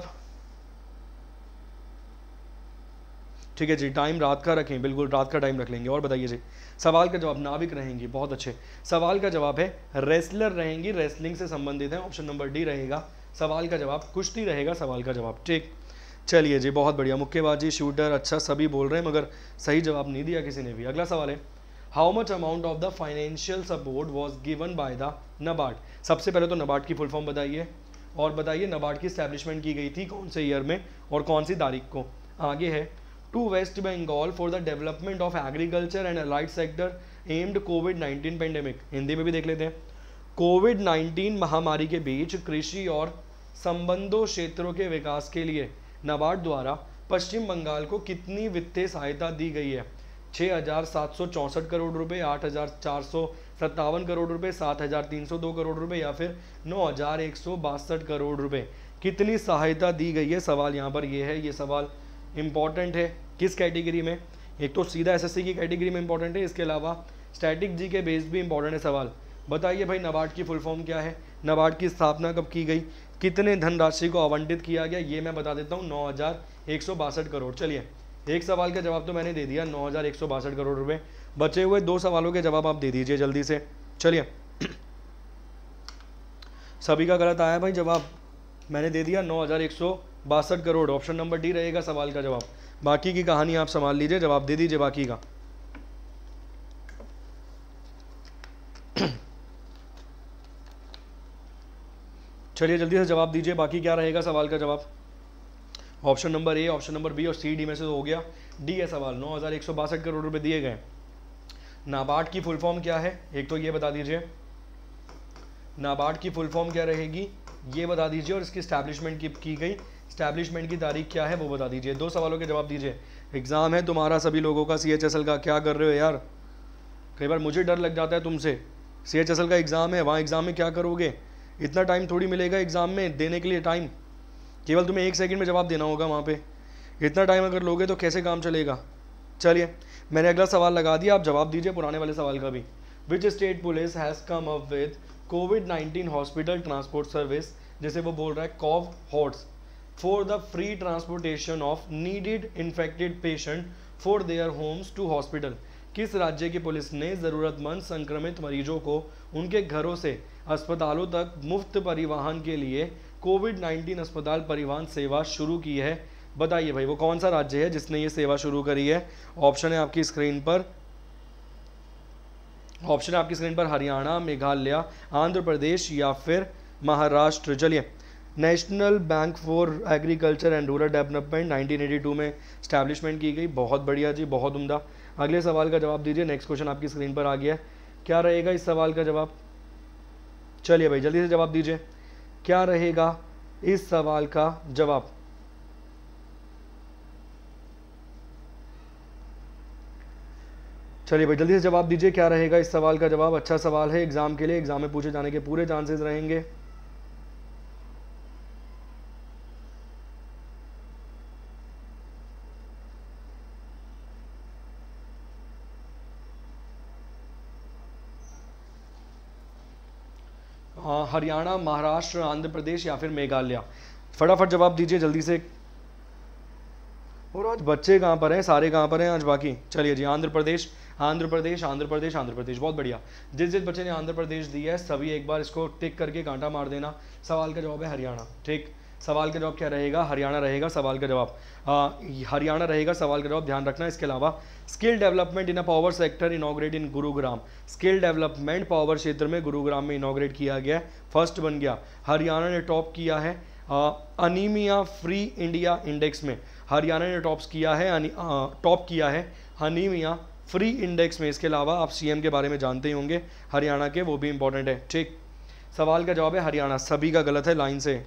ठीक है जी, टाइम रात का रखें, बिल्कुल रात का टाइम रख लेंगे। और बताइए जी, सवाल का जवाब नाविक रहेंगी, बहुत अच्छे। सवाल का जवाब है रेसलर रहेंगी, रेसलिंग से संबंधित है, ऑप्शन नंबर डी रहेगा सवाल का जवाब। कुश्ती रहेगा सवाल का जवाब। ठीक, चलिए जी, बहुत बढ़िया। मुक्केबाजी, शूटर, अच्छा सभी बोल रहे हैं, मगर सही जवाब नहीं दिया किसी ने भी। अगला सवाल है, how much amount of the financial support was given by the NABARD. सबसे पहले तो नबार्ड की फुल फॉर्म बताइए, और बताइए नबार्ड की स्टैब्लिशमेंट की गई थी कौन से ईयर में और कौन सी तारीख को। आगे है, to West Bengal for the development of agriculture and allied sector amid COVID nineteen pandemic. Hindi में भी देख लेते हैं। कोविड नाइन्टीन महामारी के बीच कृषि और संबंधों क्षेत्रों के विकास के लिए नाबार्ड द्वारा पश्चिम बंगाल को कितनी वित्तीय सहायता दी गई है। छः हज़ार सात सौ चौंसठ करोड़ रुपए, आठ हज़ार चार सौ सत्तावन करोड़ रुपए, सात हज़ार तीन सौ दो करोड़ रुपए या फिर नौ हज़ार एक सौ बासठ करोड़ रुपए। कितनी सहायता दी गई है, सवाल यहाँ पर ये है। ये सवाल इम्पॉर्टेंट है किस कैटेगरी में? एक तो सीधा एसएससी की कैटेगरी में इंपॉर्टेंट है, इसके अलावा स्टैटिक जी के बेस भी इंपॉर्टेंट है सवाल। बताइए भाई नाबार्ड की फुल फॉर्म क्या है, नाबार्ड की स्थापना कब की गई, कितने धनराशि को आवंटित किया गया, ये मैं बता देता हूँ, नौ हज़ार एक सौ बासठ करोड़। चलिए, एक सवाल का जवाब तो मैंने दे दिया, नौ हज़ार एक सौ बासठ करोड़ रुपए। बचे हुए दो सवालों के जवाब आप दे दीजिए जल्दी से। चलिए, सभी का गलत आया भाई जवाब, मैंने दे दिया नौ हज़ार एक सौ बासठ करोड़। ऑप्शन नंबर डी रहेगा सवाल का जवाब। बाकी की कहानी आप संभाल लीजिए, जवाब दे दीजिए बाकी का। चलिए जल्दी से जवाब दीजिए, बाकी क्या रहेगा सवाल का जवाब। Option number A, option number B और सी, डी में से तो हो गया। डी है सवाल, नौ हज़ार एक सौ बासठ करोड़ रुपए दिए गए। नाबार्ड की फुल फॉर्म क्या है, एक तो ये बता दीजिए, नाबार्ड की फुल फॉर्म क्या रहेगी ये बता दीजिए, और इसकी स्टैब्लिशमेंट की, की गई स्टैब्लिशमेंट की तारीख क्या है वो बता दीजिए। दो सवालों के जवाब दीजिए। एग्जाम है तुम्हारा सभी लोगों का, सी एच एस एल का। क्या कर रहे हो यार, कई बार मुझे डर लग जाता है तुमसे। सी एच एस एल का एग्ज़ाम है, वहाँ एग्ज़ाम में क्या करोगे, इतना टाइम थोड़ी मिलेगा एग्ज़ाम में देने के लिए टाइम, केवल तुम्हें एक सेकंड में जवाब देना होगा वहाँ पे। इतना टाइम अगर लोगे तो कैसे काम चलेगा। चलिए, मैंने अगला सवाल लगा दिया, आप जवाब दीजिए पुराने वाले सवाल का भी। Which state police has come up with COVID nineteen hospital transport service, जैसे वो बोल रहा है CoV HOTS, for the free transportation of needed infected patient for their homes to hospital. किस राज्य की पुलिस ने ज़रूरतमंद संक्रमित मरीजों को उनके घरों से अस्पतालों तक मुफ्त परिवहन के लिए कोविड नाइन्टीन अस्पताल परिवहन सेवा शुरू की है। बताइए भाई वो कौन सा राज्य है जिसने ये सेवा शुरू करी है। ऑप्शन है आपकी स्क्रीन पर, ऑप्शन है आपकी स्क्रीन पर हरियाणा, मेघालय, आंध्र प्रदेश या फिर महाराष्ट्र। चलिए, National Bank for Agriculture and Rural Development nineteen eighty two में स्टैब्लिशमेंट की गई। बहुत बढ़िया जी, बहुत उम्दा। अगले सवाल का जवाब दीजिए। नेक्स्ट क्वेश्चन आपकी स्क्रीन पर आ गया है, क्या रहेगा इस सवाल का जवाब। चलिए भाई जल्दी से जवाब दीजिए, क्या रहेगा इस सवाल का जवाब। चलिए भाई जल्दी से जवाब दीजिए, क्या रहेगा इस सवाल का जवाब। अच्छा सवाल है, एग्जाम के लिए, एग्जाम में पूछे जाने के पूरे चांसेस रहेंगे। हरियाणा, महाराष्ट्र, आंध्र प्रदेश या फिर मेघालय? फटाफट जवाब दीजिए जल्दी से। और आज बच्चे कहाँ पर हैं, सारे कहाँ पर हैं आज बाकी? चलिए जी, आंध्र प्रदेश, आंध्र प्रदेश, आंध्र प्रदेश, आंध्र प्रदेश, बहुत बढ़िया। जिस जिस बच्चे ने आंध्र प्रदेश दिया है सभी एक बार इसको टिक करके कांटा मार देना। सवाल का जवाब है हरियाणा। ठीक, सवाल का जवाब क्या रहेगा? हरियाणा रहेगा सवाल का जवाब। हरियाणा रहेगा सवाल का जवाब, ध्यान रखना। इसके अलावा skill development in a power sector inaugurate in Gurugram. Skill development power क्षेत्र में गुरुग्राम में इनॉग्रेट किया गया, फर्स्ट बन गया। हरियाणा ने टॉप किया है अनीमिया फ्री इंडिया इंडेक्स में। हरियाणा ने टॉप किया है टॉप किया है अनीमिया फ्री इंडेक्स में। इसके अलावा आप सीएम के बारे में जानते ही होंगे हरियाणा के, वो भी इंपॉर्टेंट है। ठीक, सवाल का जवाब है हरियाणा। सभी का गलत है लाइन से।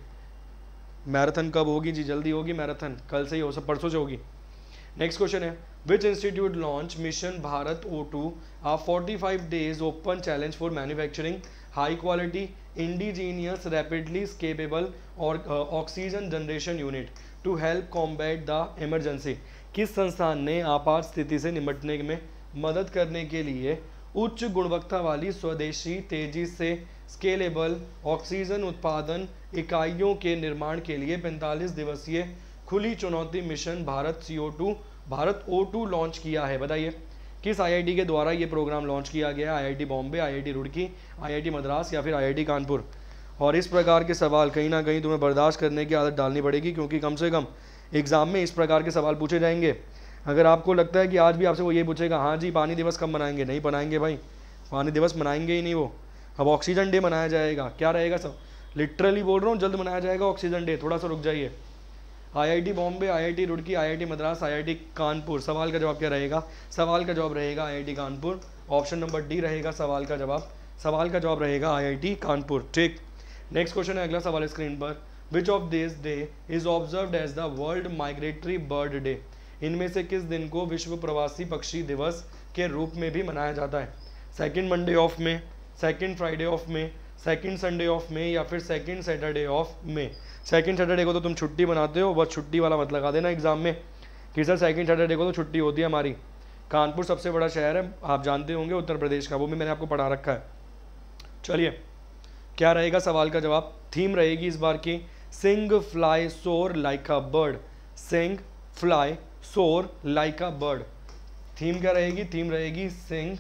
मैराथन कब होगी जी? जल्दी होगी मैराथन, कल से ही हो, सब परसों से होगी। नेक्स्ट क्वेश्चन है, which institute launch mission Bharat O two a forty five days open challenge for manufacturing high quality indigenous rapidly scalable और oxygen generation unit to help combat the emergency? किस संस्थान ने आपात स्थिति से निपटने में मदद करने के लिए उच्च गुणवत्ता वाली स्वदेशी तेजी से स्केलेबल ऑक्सीजन उत्पादन इकाइयों के निर्माण के लिए पैंतालीस दिवसीय खुली चुनौती mission Bharat C O two Bharat O two launch किया है? बताइए किस आईआईटी के द्वारा ये प्रोग्राम लॉन्च किया गया? IIT Bombay, IIT Roorkee, IIT Madras या फिर आईआईटी कानपुर? और इस प्रकार के सवाल कहीं ना कहीं तुम्हें बर्दाश्त करने की आदत डालनी पड़ेगी, क्योंकि कम से कम एग्जाम में इस प्रकार के सवाल पूछे जाएंगे। अगर आपको लगता है कि आज भी आपसे वो ये पूछेगा, हाँ जी पानी दिवस कब मनाएंगे, नहीं मनाएंगे भाई, पानी दिवस मनाएंगे ही नहीं वो। अब ऑक्सीजन डे मनाया जाएगा, क्या रहेगा सब, लिटरली बोल रहा हूँ जल्द मनाया जाएगा ऑक्सीजन डे, थोड़ा सा रुक जाइए। IIT Bombay, IIT Roorkee, IIT Madras, IIT Kanpur, सवाल का जवाब क्या रहेगा? सवाल का जवाब रहेगा IIT Kanpur. Option number D रहेगा सवाल का जवाब। सवाल का जवाब रहेगा आईआईटी कानपुर। ठीक, नेक्स्ट क्वेश्चन है, अगला सवाल स्क्रीन पर। Which of this day is observed as the world migratory bird day? इनमें से किस दिन को विश्व प्रवासी पक्षी दिवस के रूप में भी मनाया जाता है? Second Monday of May, second Friday of May, second Sunday of May या फिर second Saturday of May? Second Saturday को तो तुम छुट्टी बनाते हो, बस छुट्टी वाला मत लगा देना एग्जाम में कि सर सेकेंड सैटरडे को तो छुट्टी होती है हमारी। कानपुर सबसे बड़ा शहर है, आप जानते होंगे, उत्तर प्रदेश का, वो भी मैंने आपको पढ़ा रखा है। चलिए, क्या रहेगा सवाल का जवाब? थीम रहेगी इस बार की sing fly soar like a bird. Sing fly soar like a bird. Theme क्या रहेगी? थीम रहेगी sing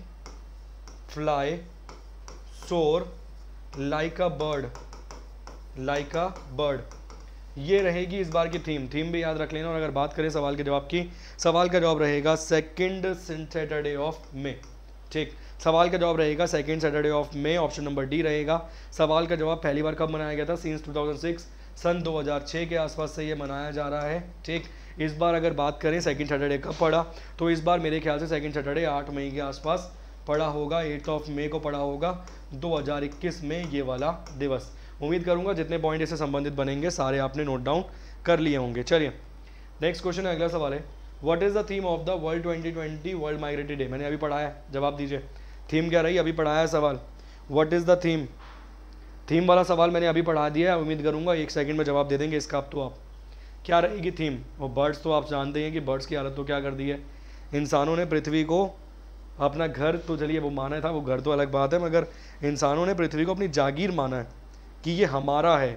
fly soar like a bird, like a bird, ये रहेगी इस बार की थीम। थीम भी याद रख लेना। और अगर बात करें सवाल के जवाब की, सवाल का जवाब रहेगा सेकेंड सैटरडे ऑफ मे। ठीक, सवाल का जवाब रहेगा second Saturday of May, option number D रहेगा। सवाल का जवाब पहली बार कब मनाया गया था? सिंस टू थाउजेंड सिक्स, सन दो हज़ार छह के आसपास से ये मनाया जा रहा है। ठीक, इस बार अगर बात करें सेकेंड सैटरडे कब पड़ा, तो इस बार मेरे ख्याल से सेकेंड सैटरडे आठ मई के आसपास पड़ा होगा, एट्थ ऑफ मे को पड़ा होगा दो हज़ार इक्कीस में ये वाला दिवस। उम्मीद करूंगा जितने पॉइंट इससे संबंधित बनेंगे सारे आपने नोट डाउन कर लिए होंगे। चलिए, नेक्स्ट क्वेश्चन है, अगला सवाल है, what is the theme of the world twenty twenty world migratory day? मैंने अभी पढ़ाया, जवाब दीजिए। थीम क्या रही? अभी पढ़ाया है सवाल। What is the theme? Theme वाला सवाल मैंने अभी पढ़ा दिया है, उम्मीद करूंगा एक सेकंड में जवाब दे देंगे इसका। अब तो आप क्या रहेगी थीम? वो बर्ड्स, तो आप जानते हैं कि बर्ड्स की हालत तो क्या कर दी है इंसानों ने पृथ्वी को। अपना घर तो चलिए वो माना था, वो घर तो अलग बात है, मगर इंसानों ने पृथ्वी को अपनी जागीर माना है कि ये हमारा है,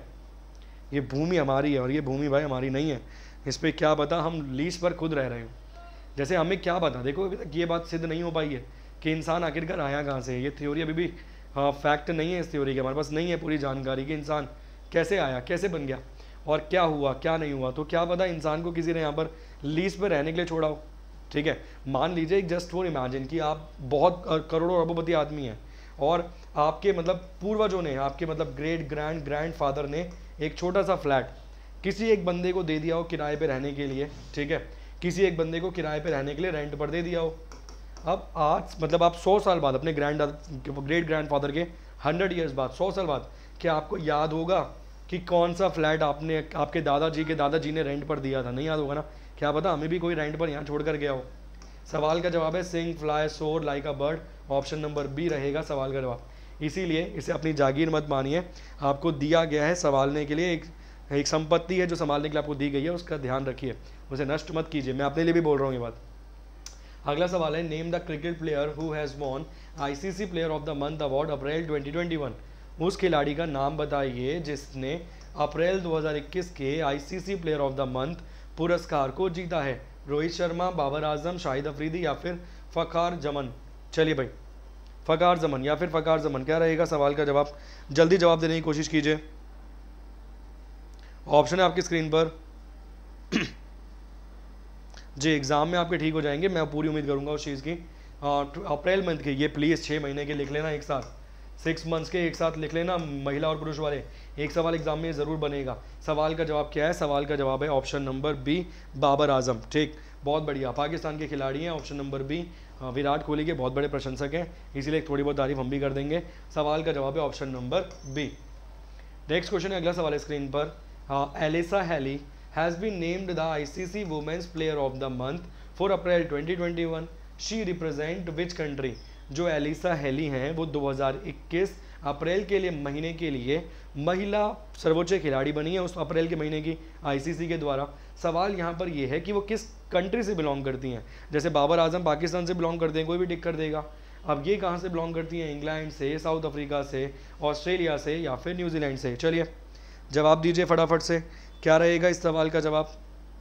ये भूमि हमारी है। और ये भूमि भाई हमारी नहीं है, इस पर क्या पता, हम लीज पर खुद रह रहे हैं। जैसे हमें क्या पता, देखो अभी तक ये बात सिद्ध नहीं हो पाई है कि इंसान आखिरकार आया कहाँ से है। ये थ्योरी अभी भी हाँ फैक्ट नहीं है, इस थ्योरी के हमारे पास नहीं है पूरी जानकारी कि इंसान कैसे आया, कैसे बन गया और क्या हुआ क्या नहीं हुआ। तो क्या पता इंसान को किसी ने यहाँ पर लीज पर रहने के लिए छोड़ा हो। ठीक है, मान लीजिए एक जस्ट फॉर इमेजिन कि आप बहुत करोड़ों अरबोपति आदमी हैं और आपके मतलब पूर्वजों ने, आपके मतलब ग्रेट ग्रैंड ग्रैंड फादर ने एक छोटा सा फ्लैट किसी एक बंदे को दे दिया हो किराए पे रहने के लिए। ठीक है, किसी एक बंदे को किराए पे रहने के लिए रेंट पर दे दिया हो। अब आज मतलब आप सौ साल बाद अपने ग्रैंड ग्रेट ग्रैंड फादर के हंड्रेड ईयर्स बाद, सौ साल बाद, क्या आपको याद होगा कि कौन सा फ्लैट आपने आपके दादाजी के दादाजी ने रेंट पर दिया था? नहीं याद होगा ना। क्या पता हमें भी कोई रेंट पर यहाँ छोड़ कर गया हो। सवाल का जवाब है sing fly soar like a bird, option number B रहेगा सवाल का जवाब। इसीलिए इसे अपनी जागीर मत मानिए, आपको दिया गया है संभालने के लिए, एक एक संपत्ति है जो संभालने के लिए आपको दी गई है, उसका ध्यान रखिए, उसे नष्ट मत कीजिए। मैं अपने लिए भी बोल रहा हूँ ये बात। अगला सवाल है, name the cricket player who has won ICC player of the month award April twenty twenty one. उस खिलाड़ी का नाम बताइए जिसने अप्रैल दो हज़ार इक्कीस के ICC player of the month पुरस्कार को जीता है। रोहित शर्मा, बाबर आजम, शाहिद अफरीदी या फिर फ़खार जमन। चलिए भाई, फ़खार जमन या फिर फ़खार जमन, क्या रहेगा सवाल का जवाब? जल्दी जवाब देने की कोशिश कीजिए। ऑप्शन है आपकी स्क्रीन पर। जी, एग्जाम में आपके ठीक हो जाएंगे, मैं पूरी उम्मीद करूंगा उस चीज़ की। अप्रैल मंथ के ये प्लीज़ छः महीने के लिख लेना एक साथ, सिक्स मंथ्स के एक साथ लिख लेना, महिला और पुरुष वाले। एक सवाल एग्जाम में ज़रूर बनेगा। सवाल का जवाब क्या है? सवाल का जवाब है option number B, Babar Azam. ठीक, बहुत बढ़िया, पाकिस्तान के खिलाड़ी हैं। Option number B, Virat Kohli के बहुत बड़े प्रशंसक हैं, इसीलिए थोड़ी बहुत तारीफ हम भी कर देंगे। सवाल का जवाब है option number B. Next question है, अगला सवाल है स्क्रीन पर। Alyssa Healy has been named the ICC women's player of the month for April twenty twenty one. She represent which country? जो एलिसा हेली हैं वो दो हज़ार इक्कीस अप्रैल के लिए महीने के लिए महिला सर्वोच्च खिलाड़ी बनी है उस अप्रैल के महीने की आईसीसी के द्वारा। सवाल यहाँ पर यह है कि वो किस कंट्री से बिलोंग करती हैं। जैसे बाबर आजम पाकिस्तान से बिलोंग करते हैं, कोई भी टिक कर देगा। अब ये कहाँ से बिलोंग करती हैं? इंग्लैंड से, साउथ अफ्रीका से, ऑस्ट्रेलिया से या फिर न्यूजीलैंड से। चलिए जवाब दीजिए फटाफट से, क्या रहेगा इस सवाल का जवाब?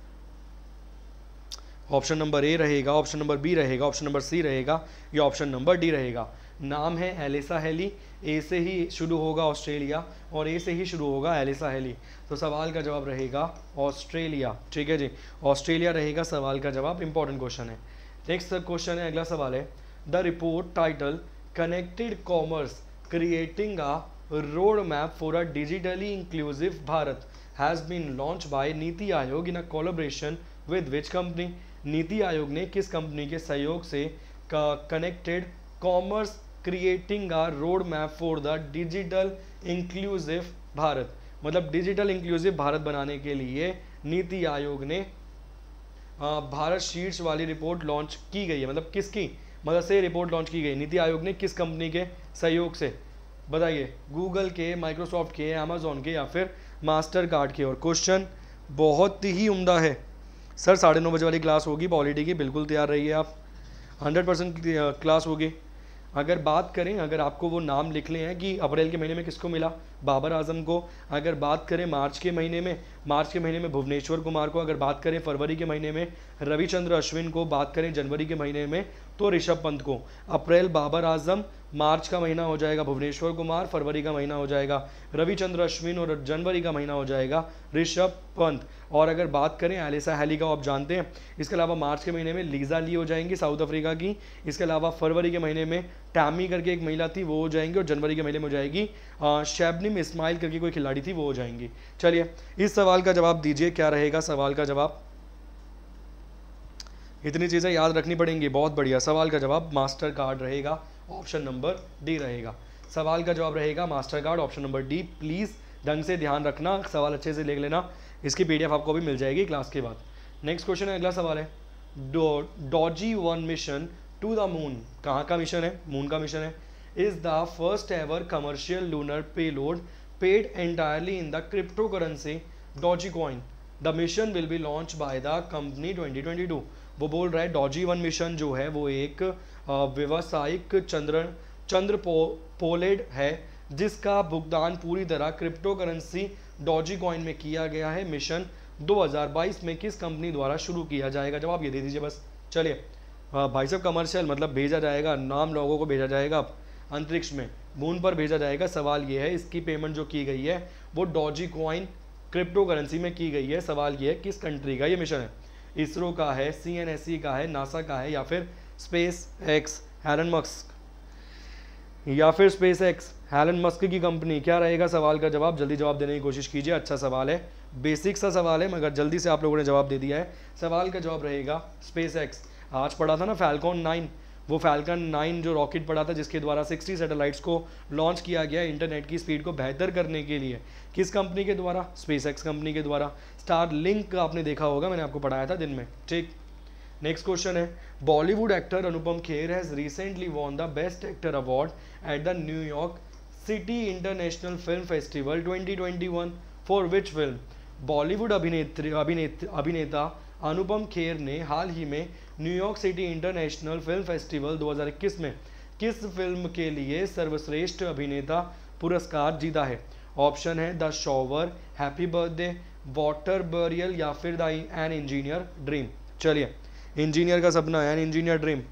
ऑप्शन नंबर ए रहेगा, ऑप्शन नंबर बी रहेगा, ऑप्शन नंबर सी रहेगा या ऑप्शन नंबर डी रहेगा? नाम है एलिसा हेली, ए से ही शुरू होगा ऑस्ट्रेलिया और ए से ही शुरू होगा एलिसा हेली, तो सवाल का जवाब रहेगा ऑस्ट्रेलिया। ठीक है जी, ऑस्ट्रेलिया रहेगा सवाल का जवाब। इंपॉर्टेंट क्वेश्चन है। नेक्स्ट क्वेश्चन है, अगला सवाल है। The report title connected commerce creating a road map for a digitally inclusive Bharat has been launch by NITI Aayog in a collaboration with which company? नीति आयोग ने किस कंपनी के सहयोग से connected commerce creating a road map for the digital inclusive Bharat, मतलब digital inclusive Bharat बनाने के लिए नीति आयोग ने भारत शीर्ष वाली रिपोर्ट लॉन्च की गई है। मतलब किसकी मदद से रिपोर्ट लॉन्च की गई? नीति आयोग ने किस कंपनी के सहयोग से? बताइए, गूगल के, माइक्रोसॉफ्ट के, अमेजोन के या फिर मास्टर कार्ड के? और क्वेश्चन बहुत ही उम्दा है सर। साढ़े नौ बजे वाली क्लास होगी पॉलिटी की, बिल्कुल तैयार रहिए आप, हंड्रेड परसेंट क्लास होगी। अगर बात करें, अगर आपको वो नाम लिख ले हैं कि अप्रैल के महीने में किसको मिला, बाबर आजम को। अगर बात करें मार्च के महीने में, मार्च के महीने में भुवनेश्वर कुमार को। अगर बात करें फरवरी के महीने में रविचंद्र अश्विन को। बात करें जनवरी के महीने में तो ऋषभ पंत को। अप्रैल बाबर आजम, मार्च का महीना हो जाएगा भुवनेश्वर कुमार, फरवरी का महीना हो जाएगा रविचंद्र अश्विन और जनवरी का महीना हो जाएगा ऋषभ पंत। और अगर बात करें एलिसा हेली का, आप जानते हैं। इसके अलावा मार्च के महीने में लीजा ली हो जाएंगी साउथ अफ्रीका की। इसके अलावा फरवरी के महीने में टैमी करके एक महिला थी, वो हो जाएंगी। और जनवरी के महीने में हो जाएगी शैबनीम इस्माइल करके कोई खिलाड़ी थी, वो हो जाएंगी। चलिए इस सवाल का जवाब दीजिए, क्या रहेगा सवाल का जवाब? इतनी चीज़ें याद रखनी पड़ेंगी, बहुत बढ़िया। सवाल का जवाब मास्टर कार्ड रहेगा, ऑप्शन नंबर डी रहेगा। सवाल का जवाब रहेगा Mastercard, option number D. Please ढंग से ध्यान रखना, सवाल अच्छे से लिख लेना, इसकी पीडीएफ आपको भी मिल जाएगी क्लास के बाद। नेक्स्ट क्वेश्चन है, अगला सवाल है। Doge one mission to the moon, कहाँ का मिशन है? मून का मिशन है। Is the first ever commercial lunar payload paid entirely in the cryptocurrency Dogecoin. The mission will be launch by the company twenty twenty two. वो बोल रहा है Doge one mission जो है वो एक व्यवसायिक चंद्र चंद्र पो, पोलेड है जिसका भुगतान पूरी तरह क्रिप्टो करेंसी डॉजी कॉइन में किया गया है। मिशन दो हज़ार बाईस में किस कंपनी द्वारा शुरू किया जाएगा? जवाब ये दे दीजिए बस। चलिए भाई साहब, कमर्शियल मतलब भेजा जाएगा, नाम लोगों को भेजा जाएगा अंतरिक्ष में, मून पर भेजा जाएगा। सवाल ये है इसकी पेमेंट जो की गई है वो डॉजी कॉइन क्रिप्टो करेंसी में की गई है। सवाल ये है किस कंट्री का ये मिशन है? इसरो का है, सी एन एस सी का है, नासा का है या फिर स्पेस एक्स एलन मस्क या फिर स्पेस एक्स एलन मस्क की कंपनी? क्या रहेगा सवाल का जवाब? जल्दी जवाब देने की कोशिश कीजिए। अच्छा सवाल है, बेसिक सा सवाल है मगर जल्दी से आप लोगों ने जवाब दे दिया है। सवाल का जवाब रहेगा स्पेस एक्स। आज पढ़ा था ना फैल्कॉन नाइन, वो फैल्कन नाइन जो रॉकेट पड़ा था जिसके द्वारा साठ सैटेलाइट्स को लॉन्च किया गया इंटरनेट की स्पीड को बेहतर करने के लिए। किस कंपनी के द्वारा? स्पेसएक्स कंपनी के द्वारा। स्टार लिंक आपने देखा होगा, मैंने आपको पढ़ाया था दिन में। ठीक, नेक्स्ट क्वेश्चन है। Bollywood actor Anupam Kher has recently won the best actor award at the New York city international film festival twenty twenty one for which film? Bollywood अभिनेत्री अभिनेत अभिनेता अनुपम खेर ने हाल ही में New York city international film festival दो हज़ार इक्कीस में किस फिल्म के लिए सर्वश्रेष्ठ अभिनेता पुरस्कार जीता है? ऑप्शन है the shower, happy birthday, water burial या फिर द एन इंजीनियर ड्रीम। चलिए, इंजीनियर का सपना, एन इंजीनियर ड्रीम।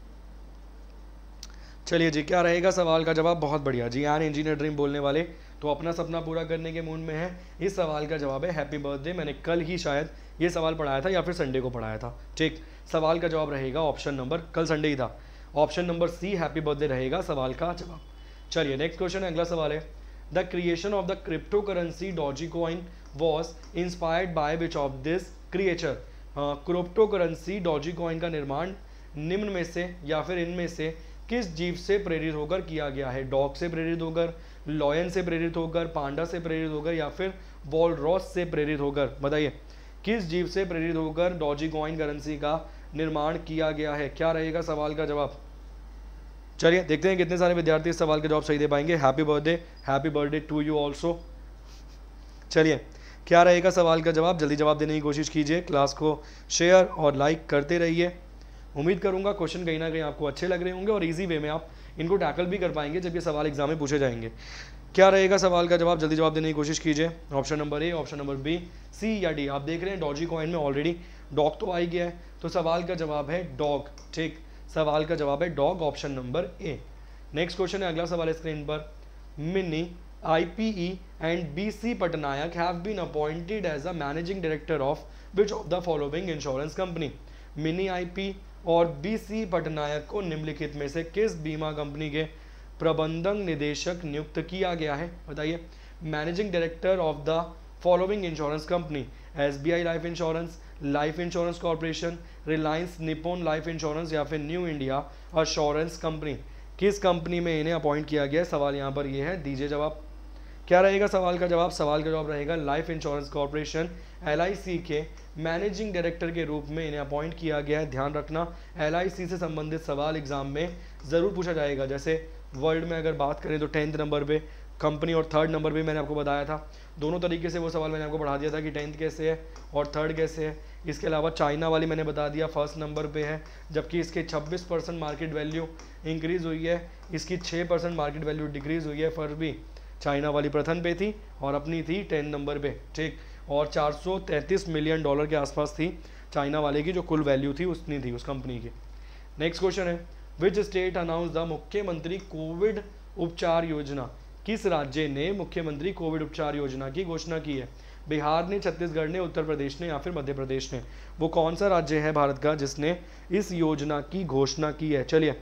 चलिए जी, क्या रहेगा सवाल का जवाब? बहुत बढ़िया जी, एन इंजीनियर ड्रीम बोलने वाले तो अपना सपना पूरा करने के मूड में है। इस सवाल का जवाब है हैप्पी बर्थडे। मैंने कल ही शायद ये सवाल पढ़ाया था या फिर संडे को पढ़ाया था। ठीक, सवाल का जवाब रहेगा ऑप्शन नंबर, कल संडे ही था, option number C happy birthday रहेगा सवाल का जवाब। चलिए नेक्स्ट क्वेश्चन, अगला सवाल है the creation of the cryptocurrency Dogecoin was inspired by which of this creature. Cryptocurrency Dogecoin का निर्माण निम्न में से या फिर इनमें से किस जीव से प्रेरित होकर किया गया है? डॉग से प्रेरित होकर, लॉयन से प्रेरित होकर, पांडा से प्रेरित होकर या फिर वॉलरॉस से प्रेरित होकर? बताइए, किस जीव से प्रेरित होकर डॉजीकॉइन करेंसी का निर्माण किया गया है? क्या रहेगा सवाल का जवाब? चलिए देखते हैं कितने सारे विद्यार्थी इस सवाल का जवाब सही दे पाएंगे। Happy birthday, happy birthday to you also. चलिए, क्या रहेगा सवाल का जवाब? जल्दी जवाब देने की कोशिश कीजिए, क्लास को शेयर और लाइक करते रहिए। उम्मीद करूंगा क्वेश्चन कहीं ना कहीं आपको अच्छे लग रहे होंगे और इजी वे में आप इनको टैकल भी कर पाएंगे जब ये सवाल एग्जाम में पूछे जाएंगे। क्या रहेगा सवाल का जवाब? जल्दी जवाब देने की कोशिश कीजिए। Option number A, option number B, C या डी? आप देख रहे हैं डॉजीकॉइन में ऑलरेडी डॉग तो आ ही गया है, तो सवाल का जवाब है डॉग। ठीक, सवाल का जवाब है dog, option number A. Next question है, अगला सवाल है स्क्रीन पर। Mini, Ipe and B C Patnaik have been appointed as a managing director of which of the following insurance company? Mini Ipe और बीसी पटनायक को निम्नलिखित में से किस बीमा कंपनी के प्रबंधक निदेशक नियुक्त किया गया है? बताइए। Managing director of the following insurance company, SBI life insurance, life insurance corporation, Reliance Nippon life insurance या फिर न्यू इंडिया एश्योरेंस कंपनी? किस कंपनी में इन्हें अपॉइंट किया गया? सवाल यहाँ पर ये है, दीजिए जवाब। क्या रहेगा सवाल का जवाब? सवाल का जवाब रहेगा life insurance corporation L I C के मैनेजिंग डायरेक्टर के रूप में इन्हें अपॉइंट किया गया है। ध्यान रखना, एल आई सी से संबंधित सवाल एग्जाम में ज़रूर पूछा जाएगा। जैसे वर्ल्ड में अगर बात करें तो टेंथ नंबर पे कंपनी और थर्ड नंबर पे मैंने आपको बताया था, दोनों तरीके से वो सवाल मैंने आपको पढ़ा दिया था कि टेंथ कैसे है और थर्ड कैसे है। इसके अलावा चाइना वाली मैंने बता दिया फर्स्ट नंबर पे है, जबकि इसके छब्बीस परसेंट मार्केट वैल्यू इंक्रीज़ हुई है, इसकी छः परसेंट मार्केट वैल्यू डिक्रीज़ हुई है। फर्स्ट भी चाइना वाली प्रथम पे थी और अपनी थी टेन नंबर पे। ठीक, और चार सौ तैंतीस मिलियन डॉलर के आसपास थी चाइना वाले की जो कुल वैल्यू थी उतनी थी उस कंपनी की। नेक्स्ट क्वेश्चन है, विच स्टेट अनाउंस द मुख्यमंत्री कोविड उपचार योजना? किस राज्य ने मुख्यमंत्री कोविड उपचार योजना की घोषणा की है? बिहार ने, छत्तीसगढ़ ने, उत्तर प्रदेश ने या फिर मध्य प्रदेश ने? वो कौन सा राज्य है भारत का जिसने इस योजना की घोषणा की है? चलिए,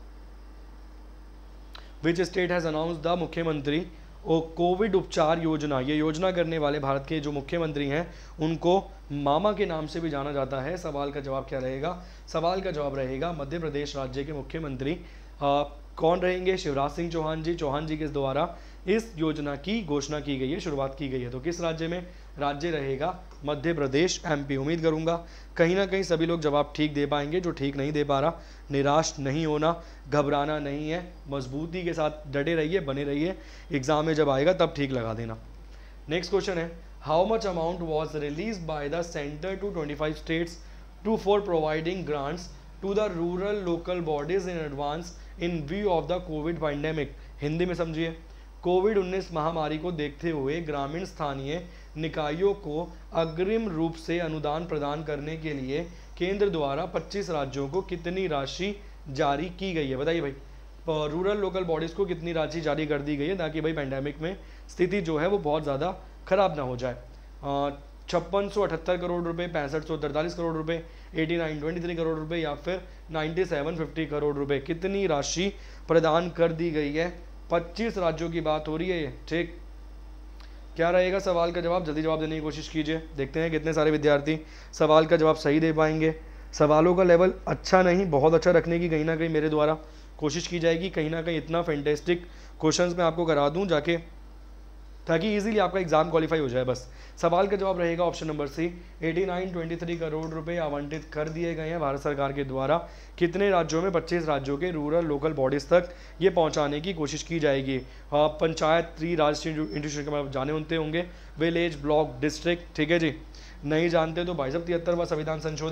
which state has announce the मुख्यमंत्री और कोविड उपचार योजना? ये योजना करने वाले भारत के जो मुख्यमंत्री हैं उनको मामा के नाम से भी जाना जाता है। सवाल का जवाब क्या रहेगा? सवाल का जवाब रहेगा मध्य प्रदेश राज्य के मुख्यमंत्री आ, कौन रहेंगे? शिवराज सिंह चौहान जी। चौहान जी के द्वारा इस योजना की घोषणा की गई है, शुरुआत की गई है। तो किस राज्य में? राज्य रहेगा मध्य प्रदेश, एमपी। उम्मीद करूंगा कहीं ना कहीं सभी लोग जवाब ठीक दे पाएंगे। जो ठीक नहीं दे पा रहा, निराश नहीं होना, घबराना नहीं है, मजबूती के साथ डटे रहिए, बने रहिए। एग्जाम में जब आएगा तब ठीक लगा देना। नेक्स्ट क्वेश्चन है, how much amount was release by the centre to twenty five states to for providing grants to the rural local bodies in advance in view of the COVID pandemic? Hindi में समझिए, Covid उन्नीस महामारी को देखते हुए ग्रामीण स्थानीय निकायों को अग्रिम रूप से अनुदान प्रदान करने के लिए केंद्र द्वारा पच्चीस राज्यों को कितनी राशि जारी की गई है? बताइए भाई, रूरल लोकल बॉडीज़ को कितनी राशि जारी कर दी गई है ताकि भाई पैंडेमिक में स्थिति जो है वो बहुत ज़्यादा खराब ना हो जाए? छप्पन सौ अठहत्तर करोड़ रुपए, पैंसठ सौ तैंतालीस करोड़ रुपए, eighty nine twenty three crore रुपए या फिर नाइन्टी सेवन फिफ्टी करोड़ रुपए? कितनी राशि प्रदान कर दी गई है? पच्चीस राज्यों की बात हो रही है ये। ठीक, क्या रहेगा सवाल का जवाब? जल्दी जवाब देने की कोशिश कीजिए। देखते हैं कितने सारे विद्यार्थी सवाल का जवाब सही दे पाएंगे। सवालों का लेवल अच्छा नहीं, बहुत अच्छा रखने की कहीं ना कहीं मेरे द्वारा कोशिश की जाएगी। कहीं ना कहीं इतना फैंटेस्टिक क्वेश्चंस मैं आपको करा दूं जाके, ताकि इजीली आपका एग्जाम क्वालिफाई हो जाए। बस सवाल का जवाब रहेगा option number C, eighty nine twenty three crore रुपए आवंटित कर दिए गए हैं भारत सरकार के द्वारा। कितने राज्यों में? पच्चीस राज्यों के रूरल लोकल बॉडीज़ तक ये पहुंचाने की कोशिश की जाएगी। पंचायत, त्रि राज इंस्टीट्यूशन के जाने होते होंगे, विलेज, ब्लॉक, डिस्ट्रिक्ट। ठीक है जी, नहीं जानते तो भाई साहब तिहत्तरवां संविधान संशोधन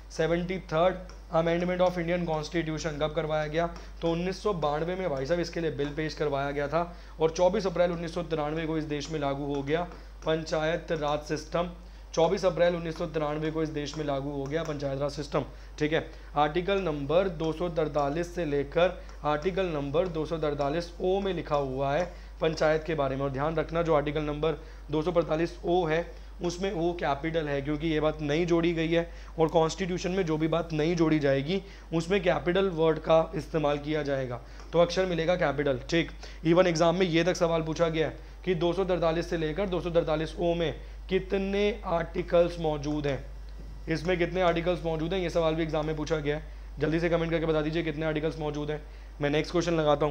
seventy third amendment of Indian constitution कब करवाया गया? तो उन्नीस सौ बानवे में भाई साहब इसके लिए बिल पेश करवाया गया था और चौबीस अप्रैल उन्नीस सौ तिरानवे को इस देश में लागू हो गया पंचायत राज सिस्टम। चौबीस अप्रैल उन्नीस सौ तिरानवे को इस देश में लागू हो गया पंचायत राज सिस्टम। ठीक है, आर्टिकल नंबर दो सौ तैंतालीस से लेकर आर्टिकल नंबर दो सौ तैंतालीस ओ में लिखा हुआ है पंचायत के बारे में। और ध्यान रखना जो आर्टिकल नंबर दो सौ पैंतालीस ओ है उसमें ओ कैपिटल है, क्योंकि ये बात नहीं जोड़ी गई है और कॉन्स्टिट्यूशन में जो भी बात नहीं जोड़ी जाएगी उसमें कैपिटल वर्ड का इस्तेमाल किया जाएगा, तो अक्षर मिलेगा कैपिटल। ठीक, इवन एग्जाम में ये तक सवाल पूछा गया है कि दो सौ तैंतालीस से लेकर दो सौ तैंतालीस ओ में कितने आर्टिकल्स मौजूद हैं, इसमें कितने आर्टिकल्स मौजूद हैं, ये सवाल भी एग्जाम में पूछा गया है। जल्दी से कमेंट करके बता दीजिए कितने आर्टिकल्स मौजूद हैं। मैं नेक्स्ट क्वेश्चन लगाता हूँ।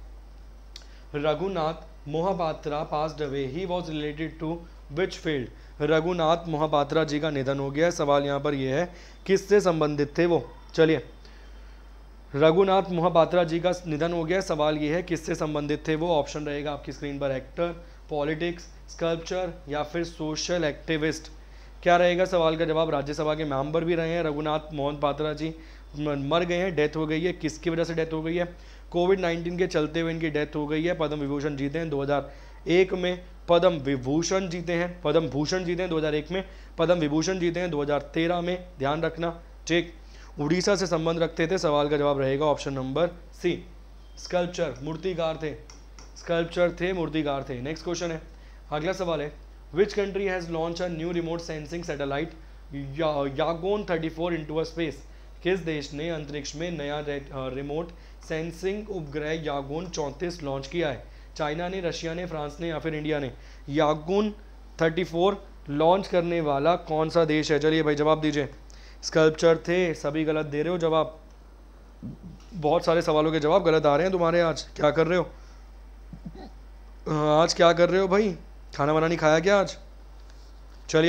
Raghunath Mohapatra passed away, he was related to which field? Raghunath Mohapatra ji का निधन हो गया। सवाल यहाँ पर यह है किससे संबंधित थे वो? चलिए, रघुनाथ मोहापात्रा जी का निधन हो गया। सवाल ये है किससे संबंधित थे वो? ऑप्शन रहेगा आपकी स्क्रीन पर, एक्टर, पॉलिटिक्स, स्कल्पचर या फिर सोशल एक्टिविस्ट। क्या रहेगा सवाल का जवाब? राज्यसभा के मेंबर भी रहे हैं रघुनाथ मोहपात्रा जी, मर गए हैं, डेथ हो गई है। किसकी वजह से डेथ हो गई है? कोविड नाइन्टीन के चलते हुए इनकी डेथ हो गई है। पद्म विभूषण जीते हैं दो हज़ार एक में, पद्म विभूषण जीते हैं, पद्म भूषण जीते हैं दो हज़ार एक में, पद्म विभूषण जीते हैं दो हज़ार तेरह में, ध्यान रखना। ठीक, उड़ीसा से संबंध रखते थे। सवाल का जवाब रहेगा ऑप्शन नंबर सी, स्कल्पचर, मूर्तिकार थे, स्कल्पचर थे, मूर्तिकार थे। नेक्स्ट क्वेश्चन है, अगला सवाल है, which country has launch a new remote sensing satellite Yaogan thirty four into a space? किस देश ने अंतरिक्ष में नया रिमोट सेंसिंग उपग्रह यागोन चौंतीस लॉन्च किया है? चाइना ने, रशिया ने, फ्रांस ने या फिर इंडिया ने? यागोन थर्टी फोर लॉन्च करने वाला कौन सा देश है? चलिए भाई जवाब दीजिए। स्कल्पचर थे, सभी गलत दे रहे हो जवाब, बहुत सारे सवालों के जवाब गलत आ रहे हैं तुम्हारे। आज क्या कर रहे हो? आज क्या कर रहे हो भाई? खाना वाना नहीं खाया क्या आज? चलिए,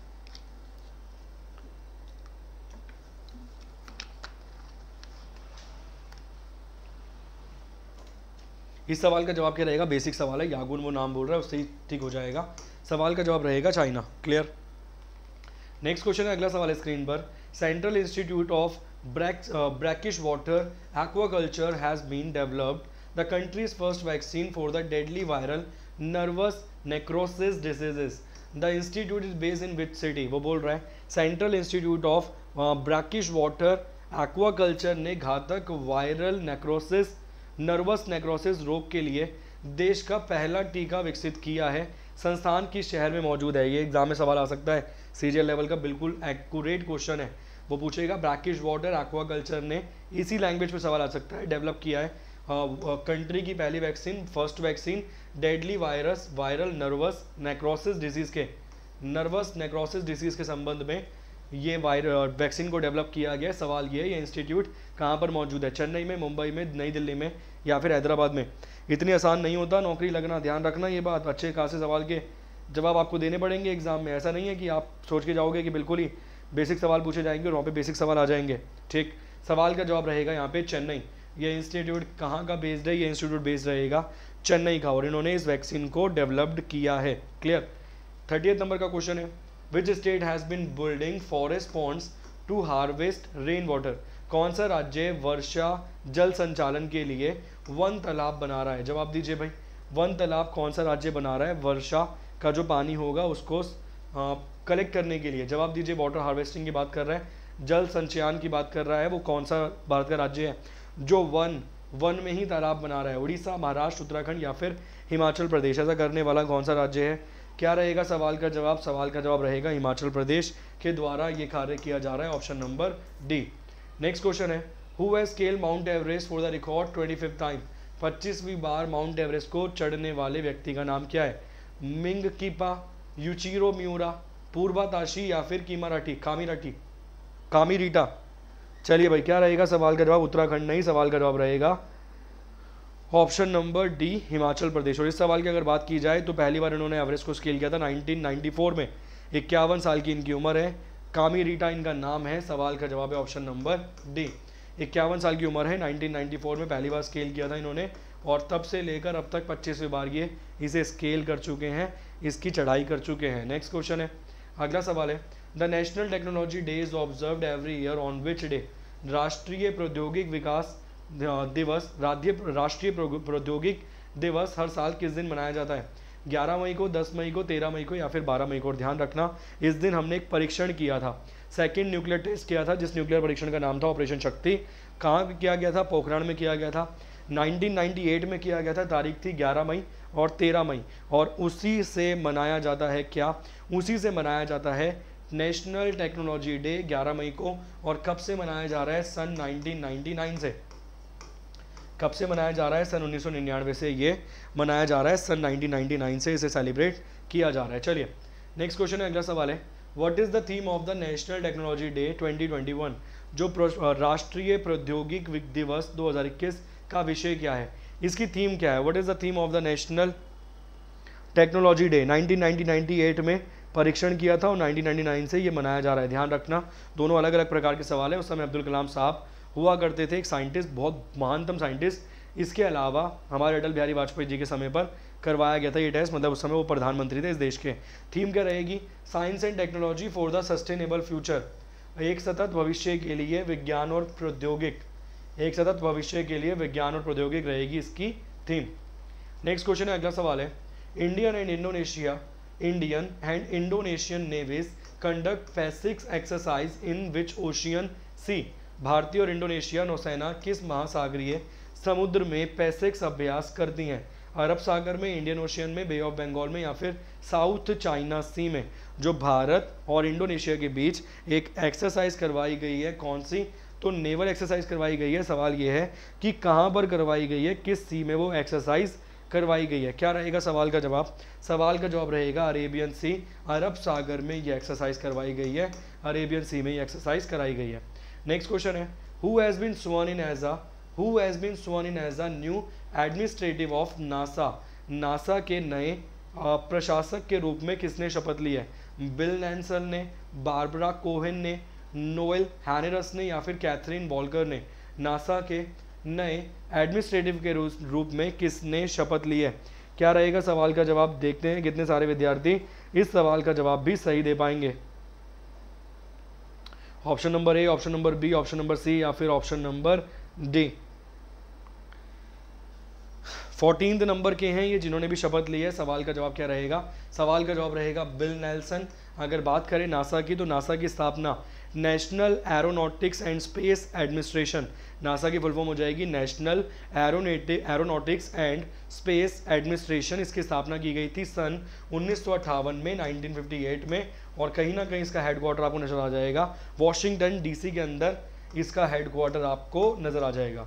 इस सवाल का जवाब क्या रहेगा? बेसिक सवाल है, यागुन वो नाम बोल रहा है उससे ही ठीक हो जाएगा। सवाल का जवाब रहेगा चाइना। क्लियर। नेक्स्ट क्वेश्चन है, अगला सवाल है स्क्रीन पर, central institute of brackish water aquaculture has been developed the country's first vaccine for the deadly viral nervous necrosis diseases. The institute is based in which city? वो बोल रहा है central institute of brackish water aquaculture ने घातक viral necrosis nervous necrosis रोग के लिए देश का पहला टीका विकसित किया है। संस्थान किस शहर में मौजूद है? ये एग्जाम में सवाल आ सकता है, सीजीएल लेवल का बिल्कुल एक्यूरेट क्वेश्चन है। वो पूछेगा ब्रैकिश वाटर एक्वाकल्चर ने, इसी लैंग्वेज में सवाल आ सकता है, डेवलप किया है कंट्री की पहली vaccine, first vaccine deadly virus viral nervous necrosis disease के नर्वस नेक्रोसिस डिजीज के संबंध में ये वायरल वैक्सीन को डेवलप किया गया। सवाल ये है ये इंस्टीट्यूट कहाँ पर मौजूद है? चेन्नई में, मुंबई में, नई दिल्ली में या फिर हैदराबाद में? इतनी आसान नहीं होता नौकरी लगना, ध्यान रखना ये बात। अच्छे खासे सवाल के जवाब आपको देने पड़ेंगे एग्जाम में। ऐसा नहीं है कि आप सोच के जाओगे कि बिल्कुल ही बेसिक सवाल पूछे जाएंगे और वहाँ पे बेसिक सवाल आ जाएंगे। ठीक, सवाल का जवाब रहेगा यहाँ पे चेन्नई। ये इंस्टीट्यूट कहाँ का बेस्ड है? ये इंस्टीट्यूट बेस्ड रहेगा चेन्नई का और इन्होंने इस वैक्सीन को डेवलप्ड किया है। क्लियर। थर्टियथ नंबर का क्वेश्चन है, which state has been building forest ponds to harvest rain water? कौन सा राज्य वर्षा जल संचालन के लिए वन तालाब बना रहा है? जवाब दीजिए भाई, वन तालाब कौन सा राज्य बना रहा है वर्षा का जो पानी होगा उसको कलेक्ट करने के लिए? जवाब दीजिए। वाटर हार्वेस्टिंग की बात कर रहा है, जल संचयन की बात कर रहा है, वो कौन सा भारत का राज्य है जो वन वन में ही तालाब बना रहा है? उड़ीसा, महाराष्ट्र, उत्तराखंड या फिर हिमाचल प्रदेश? ऐसा करने वाला कौन सा राज्य है? क्या रहेगा सवाल का जवाब? सवाल का जवाब रहेगा हिमाचल प्रदेश के द्वारा ये कार्य किया जा रहा है, option number D. Next question है, who has scale Mount Everest for the record twenty fifth time? पच्चीसवीं बार माउंट एवरेस्ट को चढ़ने वाले व्यक्ति का नाम क्या है? मिंग कीपा, यूचिरो मियूरा, पूर्वा ताशी या फिर कीमाराटी कामीराटी कामीरीटा? चलिए भाई, क्या रहेगा सवाल का जवाब? उत्तराखंड नहीं, सवाल का जवाब रहेगा option number D, Himachal Pradesh. और इस सवाल की अगर बात की जाए तो पहली बार इन्होंने एवरेस्ट को स्केल किया था नाइनटीन नाइंटी फोर में। इक्यावन साल की इनकी उम्र है, कामीरीटा इनका नाम है। सवाल का जवाब है ऑप्शन नंबर डी, इक्यावन साल की उम्र है, नाइनटीन नाइंटी फोर में पहली बार स्केल किया था इन्होंने और तब से लेकर अब तक पच्चीसवीं बार ये इसे स्केल कर चुके हैं, इसकी चढ़ाई कर चुके हैं। नेक्स्ट क्वेश्चन है, अगला सवाल है, the national technology day is observed every year on which day? राष्ट्रीय प्रौद्योगिक विकास दिवस राज्य राष्ट्रीय प्रौद्योगिक दिवस हर साल किस दिन मनाया जाता है? ग्यारह मई को, दस मई को, तेरह मई को या फिर बारह मई को? और ध्यान रखना इस दिन हमने एक परीक्षण किया था, सेकंड न्यूक्लियर टेस्ट किया था, जिस न्यूक्लियर परीक्षण का नाम था ऑपरेशन शक्ति। कहाँ किया गया था? पोखरण में किया गया था। नाइनटीन नाइंटी एट में किया गया था, तारीख थी ग्यारह मई और तेरह मई, और उसी से मनाया जाता है क्या? उसी से मनाया जाता है नेशनल टेक्नोलॉजी डे ग्यारह मई को। और कब से मनाया जा रहा है? सन नाइनटीन नाइंटी नाइन से। कब से मनाया जा रहा है? सन उन्नीस सौ निन्यानवे से ये मनाया जा रहा है, सन नाइनटीन नाइंटी नाइन से इसे सेलिब्रेट किया जा रहा है। चलिए नेक्स्ट क्वेश्चन है, अगला सवाल है, what is the theme of the national technology day twenty twenty one? जो राष्ट्रीय प्रौद्योगिक दिवस दो हज़ार इक्कीस का विषय क्या है? इसकी थीम क्या है? What is the theme of the national technology day? Nineteen ninety eight में परीक्षण किया था और नाइनटीन नाइंटी नाइन से ये मनाया जा रहा है। ध्यान रखना दोनों अलग अलग प्रकार के सवाल है। उस समय अब्दुल कलाम साहब हुआ करते थे, एक साइंटिस्ट, बहुत महानतम साइंटिस्ट। इसके अलावा हमारे अटल बिहारी वाजपेयी जी के समय पर करवाया गया था ये टेस्ट, मतलब उस समय वो प्रधानमंत्री थे इस देश के। थीम क्या रहेगी? Science and technology for the sustainable future, एक सतत भविष्य के लिए विज्ञान और प्रौद्योगिक, एक सतत भविष्य के लिए विज्ञान और प्रौद्योगिक रहेगी इसकी थीम। नेक्स्ट क्वेश्चन है, अगला सवाल है, Indian and Indonesia Indian and Indonesian navies conduct PASSEX exercise in which ocean sea? भारतीय और इंडोनेशिया नौसेना किस महासागरीय समुद्र में पैसिक्स अभ्यास करती हैं? अरब सागर में, इंडियन ओशियन में, बे ऑफ बंगाल में या फिर साउथ चाइना सी में? जो भारत और इंडोनेशिया के बीच एक एक्सरसाइज करवाई गई है, कौन सी? तो नेवल एक्सरसाइज करवाई गई है। सवाल ये है कि कहाँ पर करवाई गई है, किस सी में वो एक्सरसाइज करवाई गई है? क्या रहेगा सवाल का जवाब? सवाल का जवाब रहेगा अरेबियन सी, अरब सागर में ये एक्सरसाइज करवाई गई है, अरेबियन सी में ये एक्सरसाइज कराई गई है। नेक्स्ट क्वेश्चन है, who has been sworn in as a who has been sworn in as a new administrative of NASA? NASA के नए प्रशासक के रूप में किसने शपथ ली है? बिल नैल्सन ने, बारबरा कोहेन ने, नोएल हैनेरस ने या फिर कैथरीन वॉल्कर ने? नासा के नए एडमिनिस्ट्रेटिव के रूप में किसने शपथ ली है? क्या रहेगा सवाल का जवाब? देखते हैं कितने सारे विद्यार्थी इस सवाल का जवाब भी सही दे पाएंगे। Option number A, option number B, option number C या फिर option number D. Fourteenth number के हैं ये जिन्होंने भी शपथ ली है। सवाल का जवाब क्या रहेगा? सवाल का जवाब रहेगा बिल नेल्सन। अगर बात करें नासा की, तो नासा की स्थापना National Aeronautics and Space Administration, NASA की फुल फॉर्म हो जाएगी National Aeronautics and Space Administration. इसकी स्थापना की गई थी सन उन्नीस सौ अट्ठावन में, नाइनटीन फिफ्टी एट में। और कहीं ना कहीं इसका हेडक्वार्टर आपको नजर आ जाएगा वॉशिंगटन डीसी के अंदर, इसका हेडक्वार्टर आपको नजर आ जाएगा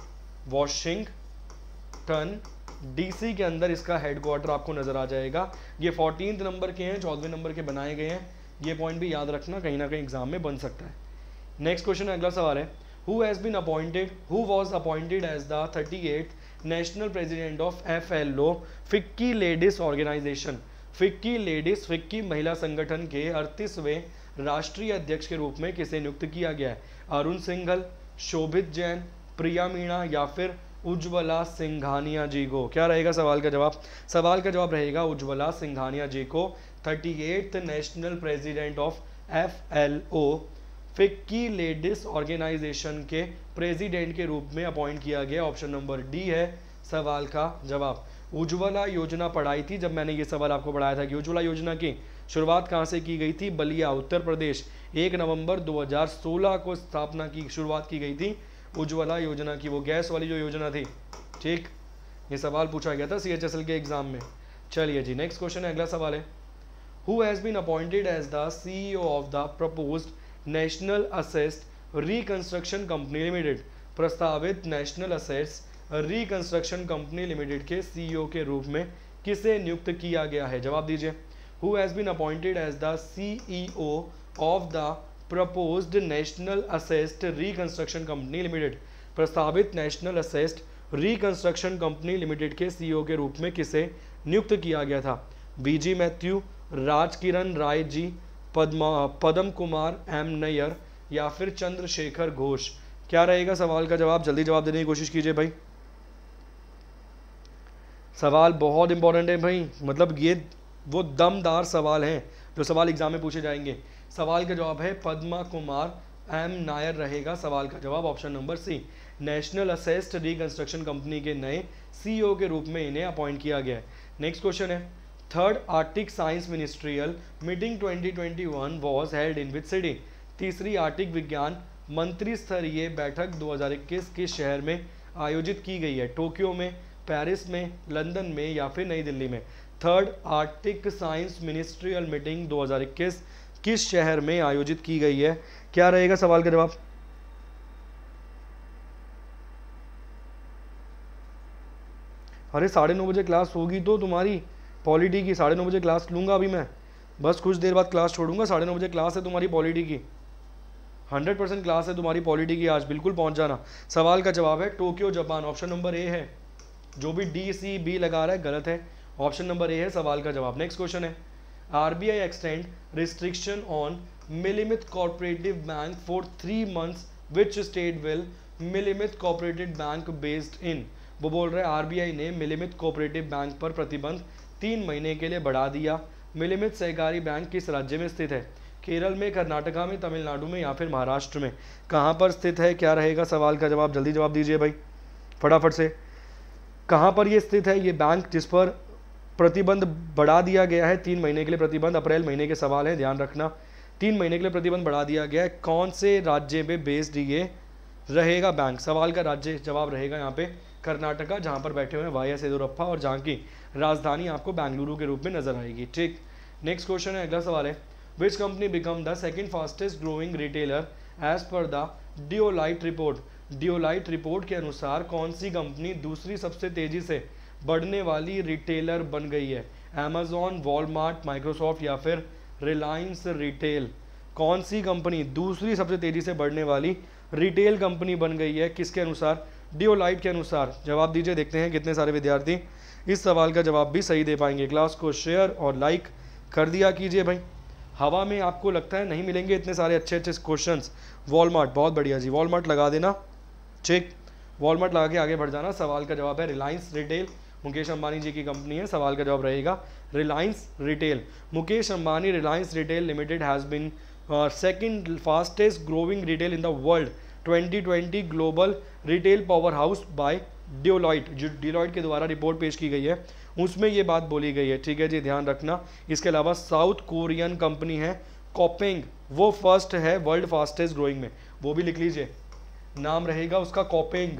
वॉशिंगटन डीसी के अंदर, इसका हेडक्वार्टर आपको नजर आ जाएगा। ये फोर्टीन्थ नंबर के हैं, चौदहवें नंबर के बनाए गए हैं। ये पॉइंट भी याद रखना, कहीं ना कहीं एग्जाम में बन सकता है। नेक्स्ट क्वेश्चन, अगला सवाल है, who has been appointed who was appointed as the thirty eighth national president of F L O FICCI ladies organization? FICCI ladies FICCI महिला संगठन के अड़तीसवें राष्ट्रीय अध्यक्ष के रूप में किसे नियुक्त किया गया है? अरुण सिंघल, शोभित जैन, प्रिया मीणा या फिर उज्ज्वला सिंघानिया जी को? क्या रहेगा सवाल का जवाब? सवाल का जवाब रहेगा उज्ज्वला सिंघानिया जी को thirty eighth national president of F L O FICCI ladies organization के प्रेसिडेंट के रूप में अपॉइंट किया गया। ऑप्शन नंबर डी है सवाल का जवाब। उज्ज्वला योजना पढ़ाई थी जब मैंने ये सवाल आपको पढ़ाया था कि उज्ज्वला योजना की शुरुआत कहाँ से की गई थी? बलिया, उत्तर प्रदेश। एक नवंबर दो हज़ार सोलह को स्थापना की शुरुआत की गई थी उज्ज्वला योजना की, वो गैस वाली जो योजना थी। ठीक, ये सवाल पूछा गया था सी एच एस एल के एग्जाम में। चलिए जी, नेक्स्ट क्वेश्चन है, अगला सवाल है, who has been appointed as the CEO of the proposed national asset reconstruction company limited? प्रस्तावित national assets reconstruction company limited के सीईओ के रूप में किसे नियुक्त किया गया है? जवाब दीजिए। Who has been appointed as the CEO of the proposed national asset reconstruction company limited? प्रस्तावित national asset reconstruction company limited के सीईओ के रूप में किसे नियुक्त किया गया था? बीजी मैथ्यू, राजकिरण राय जी, पद्मा पद्म कुमार एम नैयर या फिर चंद्रशेखर घोष? क्या रहेगा सवाल का जवाब? जल्दी जवाब देने की कोशिश कीजिए भाई, सवाल बहुत इंपॉर्टेंट है भाई, मतलब ये वो दमदार सवाल हैं जो सवाल एग्जाम में पूछे जाएंगे। सवाल का जवाब है पद्मा कुमार एम नायर रहेगा सवाल का जवाब, option number C. National asset reconstruction company के नए सीईओ के रूप में इन्हें अपॉइंट किया गया है। नेक्स्ट क्वेश्चन है, third Arctic science ministerial meeting twenty twenty one was held in which city. तीसरी आर्टिक विज्ञान मंत्री स्तरीय बैठक दो हज़ार इक्कीस किस शहर में आयोजित की गई है। टोक्यो में, पेरिस में, लंदन में या फिर नई दिल्ली में। Third Arctic science ministerial meeting दो हज़ार इक्कीस किस शहर में आयोजित की गई है, क्या रहेगा सवाल का जवाब। अरे साढ़े नौ बजे क्लास होगी तो तुम्हारी पॉलिटी की, साढ़े नौ बजे क्लास लूंगा अभी मैं, बस कुछ देर बाद क्लास छोड़ूंगा। साढ़े नौ बजे क्लास है तुम्हारी पॉलिटी की, हंड्रेड परसेंट क्लास है तुम्हारी पॉलिटी की आज, बिल्कुल पहुंच जाना। सवाल का जवाब है Tokyo Japan, option number A है। जो भी डी सी बी लगा रहा है गलत है, ऑप्शन नंबर ए है सवाल का जवाब। नेक्स्ट क्वेश्चन है, आरबीआई एक्सटेंड रिस्ट्रिक्शन ऑन मिलीमित cooperative bank for three months which state will मिलीमित कॉर्पोरेटिव बैंक बेस्ड इन। वो बोल रहे हैं आरबीआई ने मिलीमित कोऑपरेटिव बैंक पर प्रतिबंध तीन महीने के लिए बढ़ा दिया। मिलीमित सहकारी बैंक किस राज्य में स्थित है। केरल में, कर्नाटका में, तमिलनाडु में या फिर महाराष्ट्र में। कहाँ पर स्थित है, क्या रहेगा सवाल का जवाब, जल्दी जवाब दीजिए भाई फटाफट से। कहाँ पर ये स्थित है ये बैंक जिस पर प्रतिबंध बढ़ा दिया गया है, तीन महीने के लिए प्रतिबंध, अप्रैल महीने के सवाल है ध्यान रखना। तीन महीने के लिए प्रतिबंध बढ़ा दिया गया है, कौन से राज्य में बेस्ड ये रहेगा बैंक। सवाल का राज्य जवाब रहेगा यहाँ पे कर्नाटका, जहाँ पर बैठे हुए हैं वाई एस येदियुरप्पा और जहाँ की राजधानी आपको बेंगलुरु के रूप में नजर आएगी। ठीक, नेक्स्ट क्वेश्चन है, अगला सवाल है, which company become the second fastest growing retailer as per the Deloitte report. Deloitte report के अनुसार कौन सी कंपनी दूसरी सबसे तेजी से बढ़ने वाली रिटेलर बन गई है। अमेजॉन, वॉलमार्ट, माइक्रोसॉफ्ट या फिर रिलायंस रिटेल। कौन सी कंपनी दूसरी सबसे तेजी से बढ़ने वाली रिटेल कंपनी बन गई है, किसके अनुसार, डियोलाइट के अनुसार। जवाब दीजिए, देखते हैं कितने सारे विद्यार्थी इस सवाल का जवाब भी सही दे पाएंगे। क्लास को शेयर और लाइक कर दिया कीजिए भाई। हवा में आपको लगता है नहीं मिलेंगे इतने सारे अच्छे अच्छे क्वेश्चंस। वॉलमार्ट, बहुत बढ़िया जी, वॉलमार्ट लगा देना। ठीक, वॉलमार्ट लगा के आगे बढ़ जाना। सवाल का जवाब है रिलायंस रिटेल, मुकेश अंबानी जी की कंपनी है। सवाल का जवाब रहेगा Reliance Retail. Mukesh Ambani Reliance Retail Limited has been second fastest growing retail in the world twenty twenty global retail power house by Deloitte, जो डियोलाइट के द्वारा रिपोर्ट पेश की गई है उसमें ये बात बोली गई है। ठीक है जी, ध्यान रखना। इसके अलावा साउथ कोरियन कंपनी है कॉपेंग, वो फर्स्ट है वर्ल्ड फास्टेस्ट ग्रोइंग में, वो भी लिख लीजिए, नाम रहेगा उसका कॉपेंग,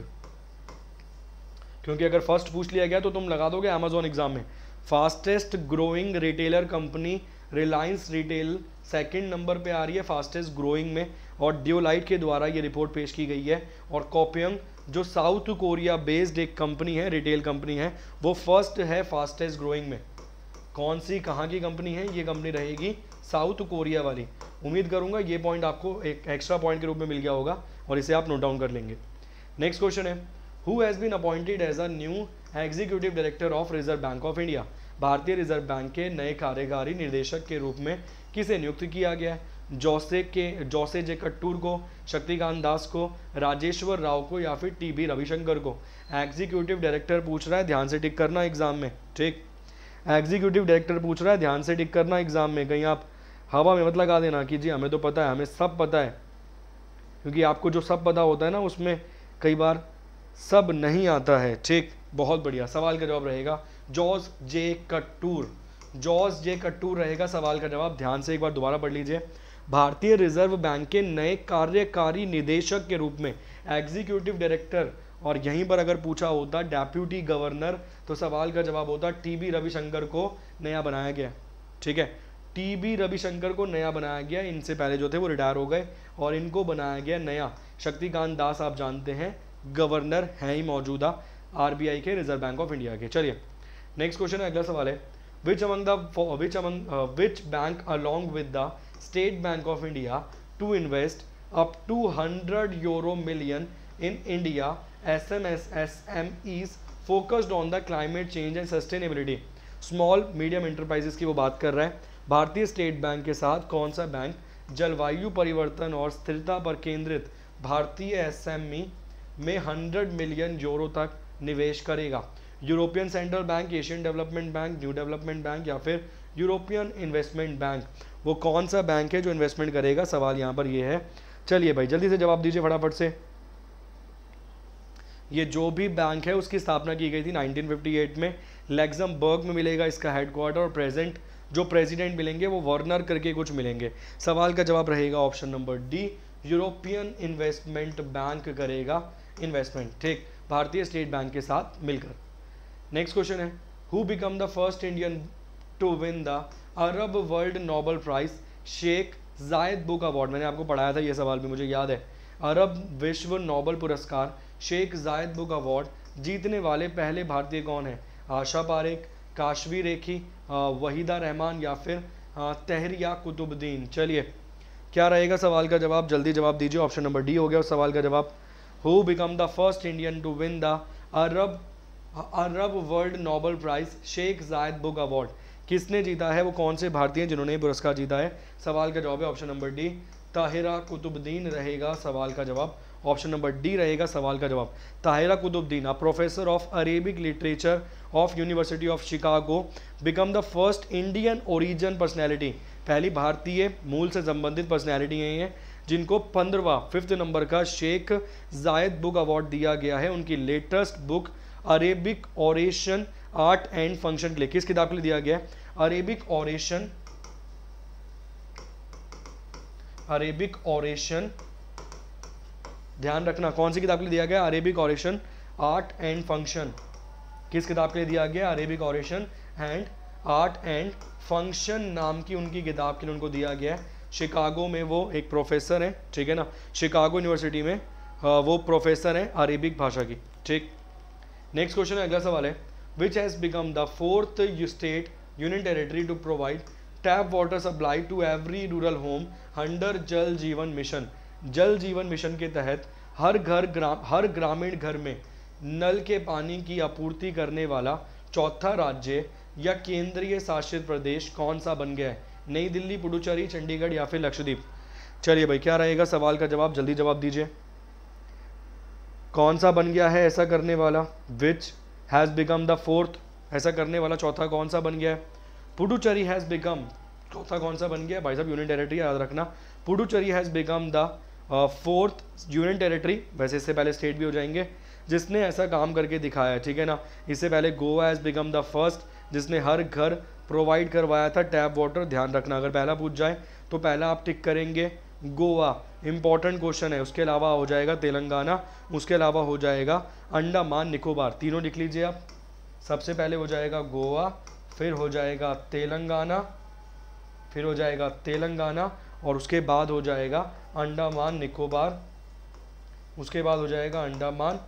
क्योंकि अगर फर्स्ट पूछ लिया गया तो तुम लगा दोगे अमेजॉन एग्जाम में। Fastest growing retailer company Reliance Retail second number पे आ रही है फास्टेस्ट ग्रोइंग में, और डियोलाइट के द्वारा ये रिपोर्ट पेश की गई है। और कॉपेंग जो साउथ कोरिया बेस्ड एक कंपनी है, रिटेल कंपनी है, वो फर्स्ट है फास्टेस्ट ग्रोइंग में। कौन सी, कहाँ की कंपनी है, ये कंपनी रहेगी साउथ कोरिया वाली। उम्मीद करूंगा ये पॉइंट आपको एक एक्स्ट्रा पॉइंट के रूप में मिल गया होगा और इसे आप नोट डाउन कर लेंगे। नेक्स्ट क्वेश्चन है, who has been appointed as a new executive director of Reserve Bank of India. भारतीय रिजर्व बैंक के नए कार्यकारी निर्देशक के रूप में किसे नियुक्त किया गया है। जोसे के जोसे जे कट्टूर को, शक्तिकांत दास को, राजेश्वर राव को या फिर टी बी रविशंकर को। एग्जीक्यूटिव डायरेक्टर पूछ रहा है, ध्यान से टिक करना एग्जाम में। ठीक, एग्जीक्यूटिव डायरेक्टर पूछ रहा है, ध्यान से टिक करना एग्जाम में। कहीं आप हवा में मत लगा देना कि जी हमें तो पता है, हमें सब पता है, क्योंकि आपको जो सब पता होता है ना उसमें कई बार सब नहीं आता है। ठीक, बहुत बढ़िया। सवाल का जवाब रहेगा जॉर्ज जे कट्टूर, जॉर्ज जे कट्टूर रहेगा सवाल का जवाब। ध्यान से एक बार दोबारा पढ़ लीजिए। भारतीय रिजर्व बैंक के नए कार्यकारी निदेशक के रूप में एग्जीक्यूटिव डायरेक्टर, और यहीं पर अगर पूछा होता डेप्यूटी गवर्नर तो सवाल का जवाब होता टी बी रविशंकर को नया बनाया गया। ठीक है, टी बी रविशंकर को नया बनाया गया, इनसे पहले जो थे वो रिटायर हो गए और इनको बनाया गया नया। शक्तिकांत दास आप जानते हैं गवर्नर हैं ही मौजूदा आरबीआई के, रिजर्व बैंक ऑफ इंडिया के। चलिए नेक्स्ट क्वेश्चन है, अगला सवाल है, which among the which among which bank along with the State Bank of India to invest up to hundred euro million in India S M S S M Es focused on the climate change and sustainability. Small medium enterprises की वो बात कर रहा है। भारतीय State Bank के साथ कौन सा बैंक जलवायु परिवर्तन और स्थिरता पर केंद्रित भारतीय एसएमई में हंड्रेड मिलियन यूरो तक निवेश करेगा। European Central Bank, Asian Development Bank, New Development Bank या फिर यूरोपियन इन्वेस्टमेंट बैंक, वो कौन सा बैंक है जो इन्वेस्टमेंट करेगा, सवाल यहाँ पर ये है। चलिए भाई जल्दी से जवाब दीजिए फटाफट से। ये जो भी बैंक है उसकी स्थापना की गई थी नाइनटीन फिफ्टी एट में, लग्जमबर्ग में मिलेगा इसका हेडक्वार्टर, और प्रेजेंट जो प्रेसिडेंट मिलेंगे वो वर्नर करके कुछ मिलेंगे। सवाल का जवाब रहेगा option number D, European Investment Bank करेगा इन्वेस्टमेंट, ठीक, भारतीय स्टेट बैंक के साथ मिलकर। नेक्स्ट क्वेश्चन है, who become the first Indian to win the Arab world Nobel prize Sheikh Zayed book award. मैंने आपको पढ़ाया था ये सवाल भी, मुझे याद है। अरब विश्व नोबेल पुरस्कार शेख जायद बुक अवार्ड जीतने वाले पहले भारतीय कौन है? आशा पारेख, काशवी रेखी, वहीदा रहमान या फिर तहरिया कुतुबुद्दीन। चलिए क्या रहेगा सवाल का जवाब, जल्दी जवाब दीजिए। ऑप्शन नंबर डी हो गया उस सवाल का जवाब। Who become the first Indian to win the Arab Arab world Nobel prize Sheikh Zayed book award, किसने जीता है, वो कौन से भारतीय जिन्होंने ये पुरस्कार जीता है? सवाल का जवाब है option number D, Tahira Qutbuddin रहेगा सवाल का जवाब। ऑप्शन नंबर डी रहेगा सवाल का जवाब, Tahira Qutbuddin, a professor of Arabic literature of University of Chicago, become the first Indian origin personality, पहली भारतीय मूल से संबंधित पर्सनैलिटी है ये जिनको पंद्रहवा फिफ्थ नंबर का शेख जायद बुक अवार्ड दिया गया है उनकी latest book Arabic oration art and function के लिए। किस किताब के लिए दिया गया है? अरेबिक ओरेशन अरेबिक ओरेशन ध्यान रखना कौन सी किताब के लिए दिया गया? Arabic oration art and function. किस किताब के लिए दिया गया? Arabic oration and art and function नाम की उनकी किताब के लिए उनको दिया गया है। शिकागो में वो एक प्रोफेसर हैं, ठीक है ना, शिकागो यूनिवर्सिटी में वो प्रोफेसर हैं अरेबिक भाषा की, ठीक। नेक्स्ट क्वेश्चन है, अगला सवाल है, which has become the fourth state union territory to provide tap water supply to every rural home under Jal Jeevan mission. जल जीवन मिशन के तहत हर घर ग्राम हर ग्रामीण घर में नल के पानी की आपूर्ति करने वाला चौथा राज्य या केंद्रीय शासित प्रदेश कौन सा बन गया है? नई दिल्ली, पुडुचेरी, चंडीगढ़ या फिर लक्षद्वीप। चलिए भाई क्या रहेगा सवाल का जवाब, जल्दी जवाब दीजिए। कौन सा बन गया है ऐसा करने वाला? Which has become the fourth, ऐसा करने वाला चौथा कौन सा बन गया है? पुडुचेरी हैज़ बिकम, चौथा कौन सा बन गया भाई साहब? यूनियन टेरिटरी, याद रखना। Puducherry has become the fourth union territory, वैसे इससे पहले स्टेट भी हो जाएंगे, जिसने ऐसा काम करके दिखाया है, ठीक है ना। इससे पहले Goa has become the first, जिसने हर घर प्रोवाइड करवाया था टैप वाटर। ध्यान रखना अगर पहला पूछ जाए तो पहला आप टिक करेंगे गोवा, इंपॉर्टेंट क्वेश्चन है। उसके अलावा हो जाएगा तेलंगाना, उसके अलावा हो जाएगा अंडमान निकोबार, तीनों लिख लीजिए आप। सबसे पहले हो जाएगा गोवा, फिर हो जाएगा तेलंगाना, फिर हो जाएगा तेलंगाना और उसके बाद हो जाएगा अंडमान निकोबार, उसके बाद हो जाएगा अंडमान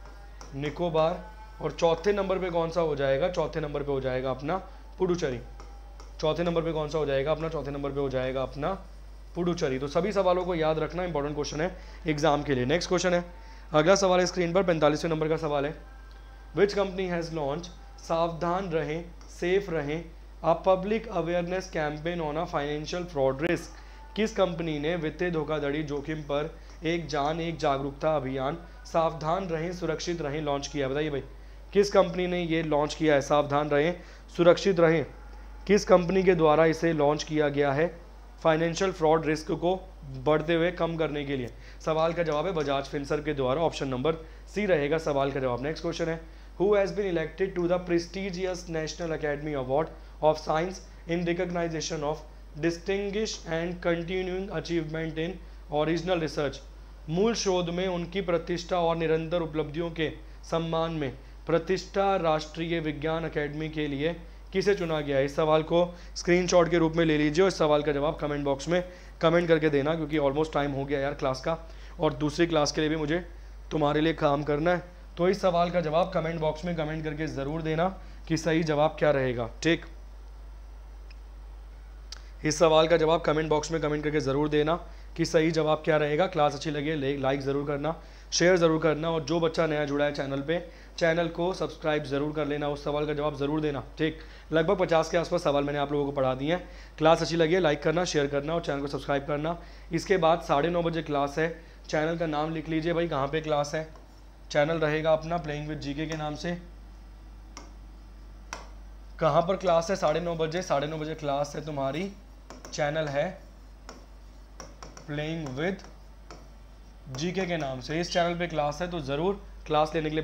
निकोबार और चौथे नंबर पे कौन सा हो जाएगा? चौथे नंबर पे हो जाएगा अपना पुडुचेरी। चौथे नंबर पे कौन सा हो जाएगा अपना? चौथे नंबर पे हो जाएगा अपना पुडुचेरी। तो सभी सवालों को याद रखना, इंपॉर्टेंट क्वेश्चन है एग्जाम के लिए। नेक्स्ट क्वेश्चन है, अगला सवाल है स्क्रीन पर, पैंतालीसवें नंबर का सवाल है, विच कंपनी हैज़ लॉन्च सावधान रहें सेफ रहें a public awareness campaign on a financial fraud risk. किस कंपनी ने वित्तीय धोखाधड़ी जोखिम पर एक जान एक जागरूकता अभियान सावधान रहें सुरक्षित रहें लॉन्च किया? बताइए भाई किस कंपनी ने ये लॉन्च किया है? सावधान रहें सुरक्षित रहें, किस कंपनी के द्वारा इसे लॉन्च किया गया है फाइनेंशियल फ्रॉड रिस्क को बढ़ते हुए कम करने के लिए? सवाल का जवाब है बजाज फिनसर्व के द्वारा, ऑप्शन नंबर सी रहेगा सवाल का जवाब। नेक्स्ट क्वेश्चन है, who has been elected to the prestigious national academy award of science in recognization of distinguish and continuing achievement in original research. मूल शोध में उनकी प्रतिष्ठा और निरंतर उपलब्धियों के सम्मान में प्रतिष्ठा राष्ट्रीय विज्ञान अकेडमी के लिए किसे चुना गया है? इस सवाल को स्क्रीनशॉट के रूप में ले लीजिए और इस सवाल का जवाब कमेंट बॉक्स में कमेंट करके देना, क्योंकि ऑलमोस्ट टाइम हो गया यार क्लास का और दूसरी क्लास के लिए भी मुझे तुम्हारे लिए काम करना है। तो इस सवाल का जवाब कमेंट बॉक्स में कमेंट करके ज़रूर देना कि सही जवाब क्या रहेगा, ठीक। इस सवाल का जवाब कमेंट बॉक्स में कमेंट करके ज़रूर देना कि सही जवाब क्या रहेगा। क्लास अच्छी लगे लाइक ज़रूर करना, शेयर ज़रूर करना और जो बच्चा नया जुड़ा है चैनल पे चैनल को सब्सक्राइब ज़रूर कर लेना, उस सवाल का जवाब ज़रूर देना, ठीक। लगभग पचास के आसपास सवाल मैंने आप लोगों को पढ़ा दिए हैं। क्लास अच्छी लगी लाइक करना, शेयर करना और चैनल को सब्सक्राइब करना। इसके बाद साढ़े नौ बजे क्लास है, चैनल का नाम लिख लीजिए भाई कहाँ पर क्लास है। चैनल रहेगा अपना प्लेइंग विद जीके के नाम से, कहाँ पर क्लास है? साढ़े नौ बजे साढ़े नौ बजे क्लास है तुम्हारी। चैनल है प्लेइंग विद जीके के नाम से, इस चैनल पे क्लास है, तो ज़रूर क्लास लेने के लिए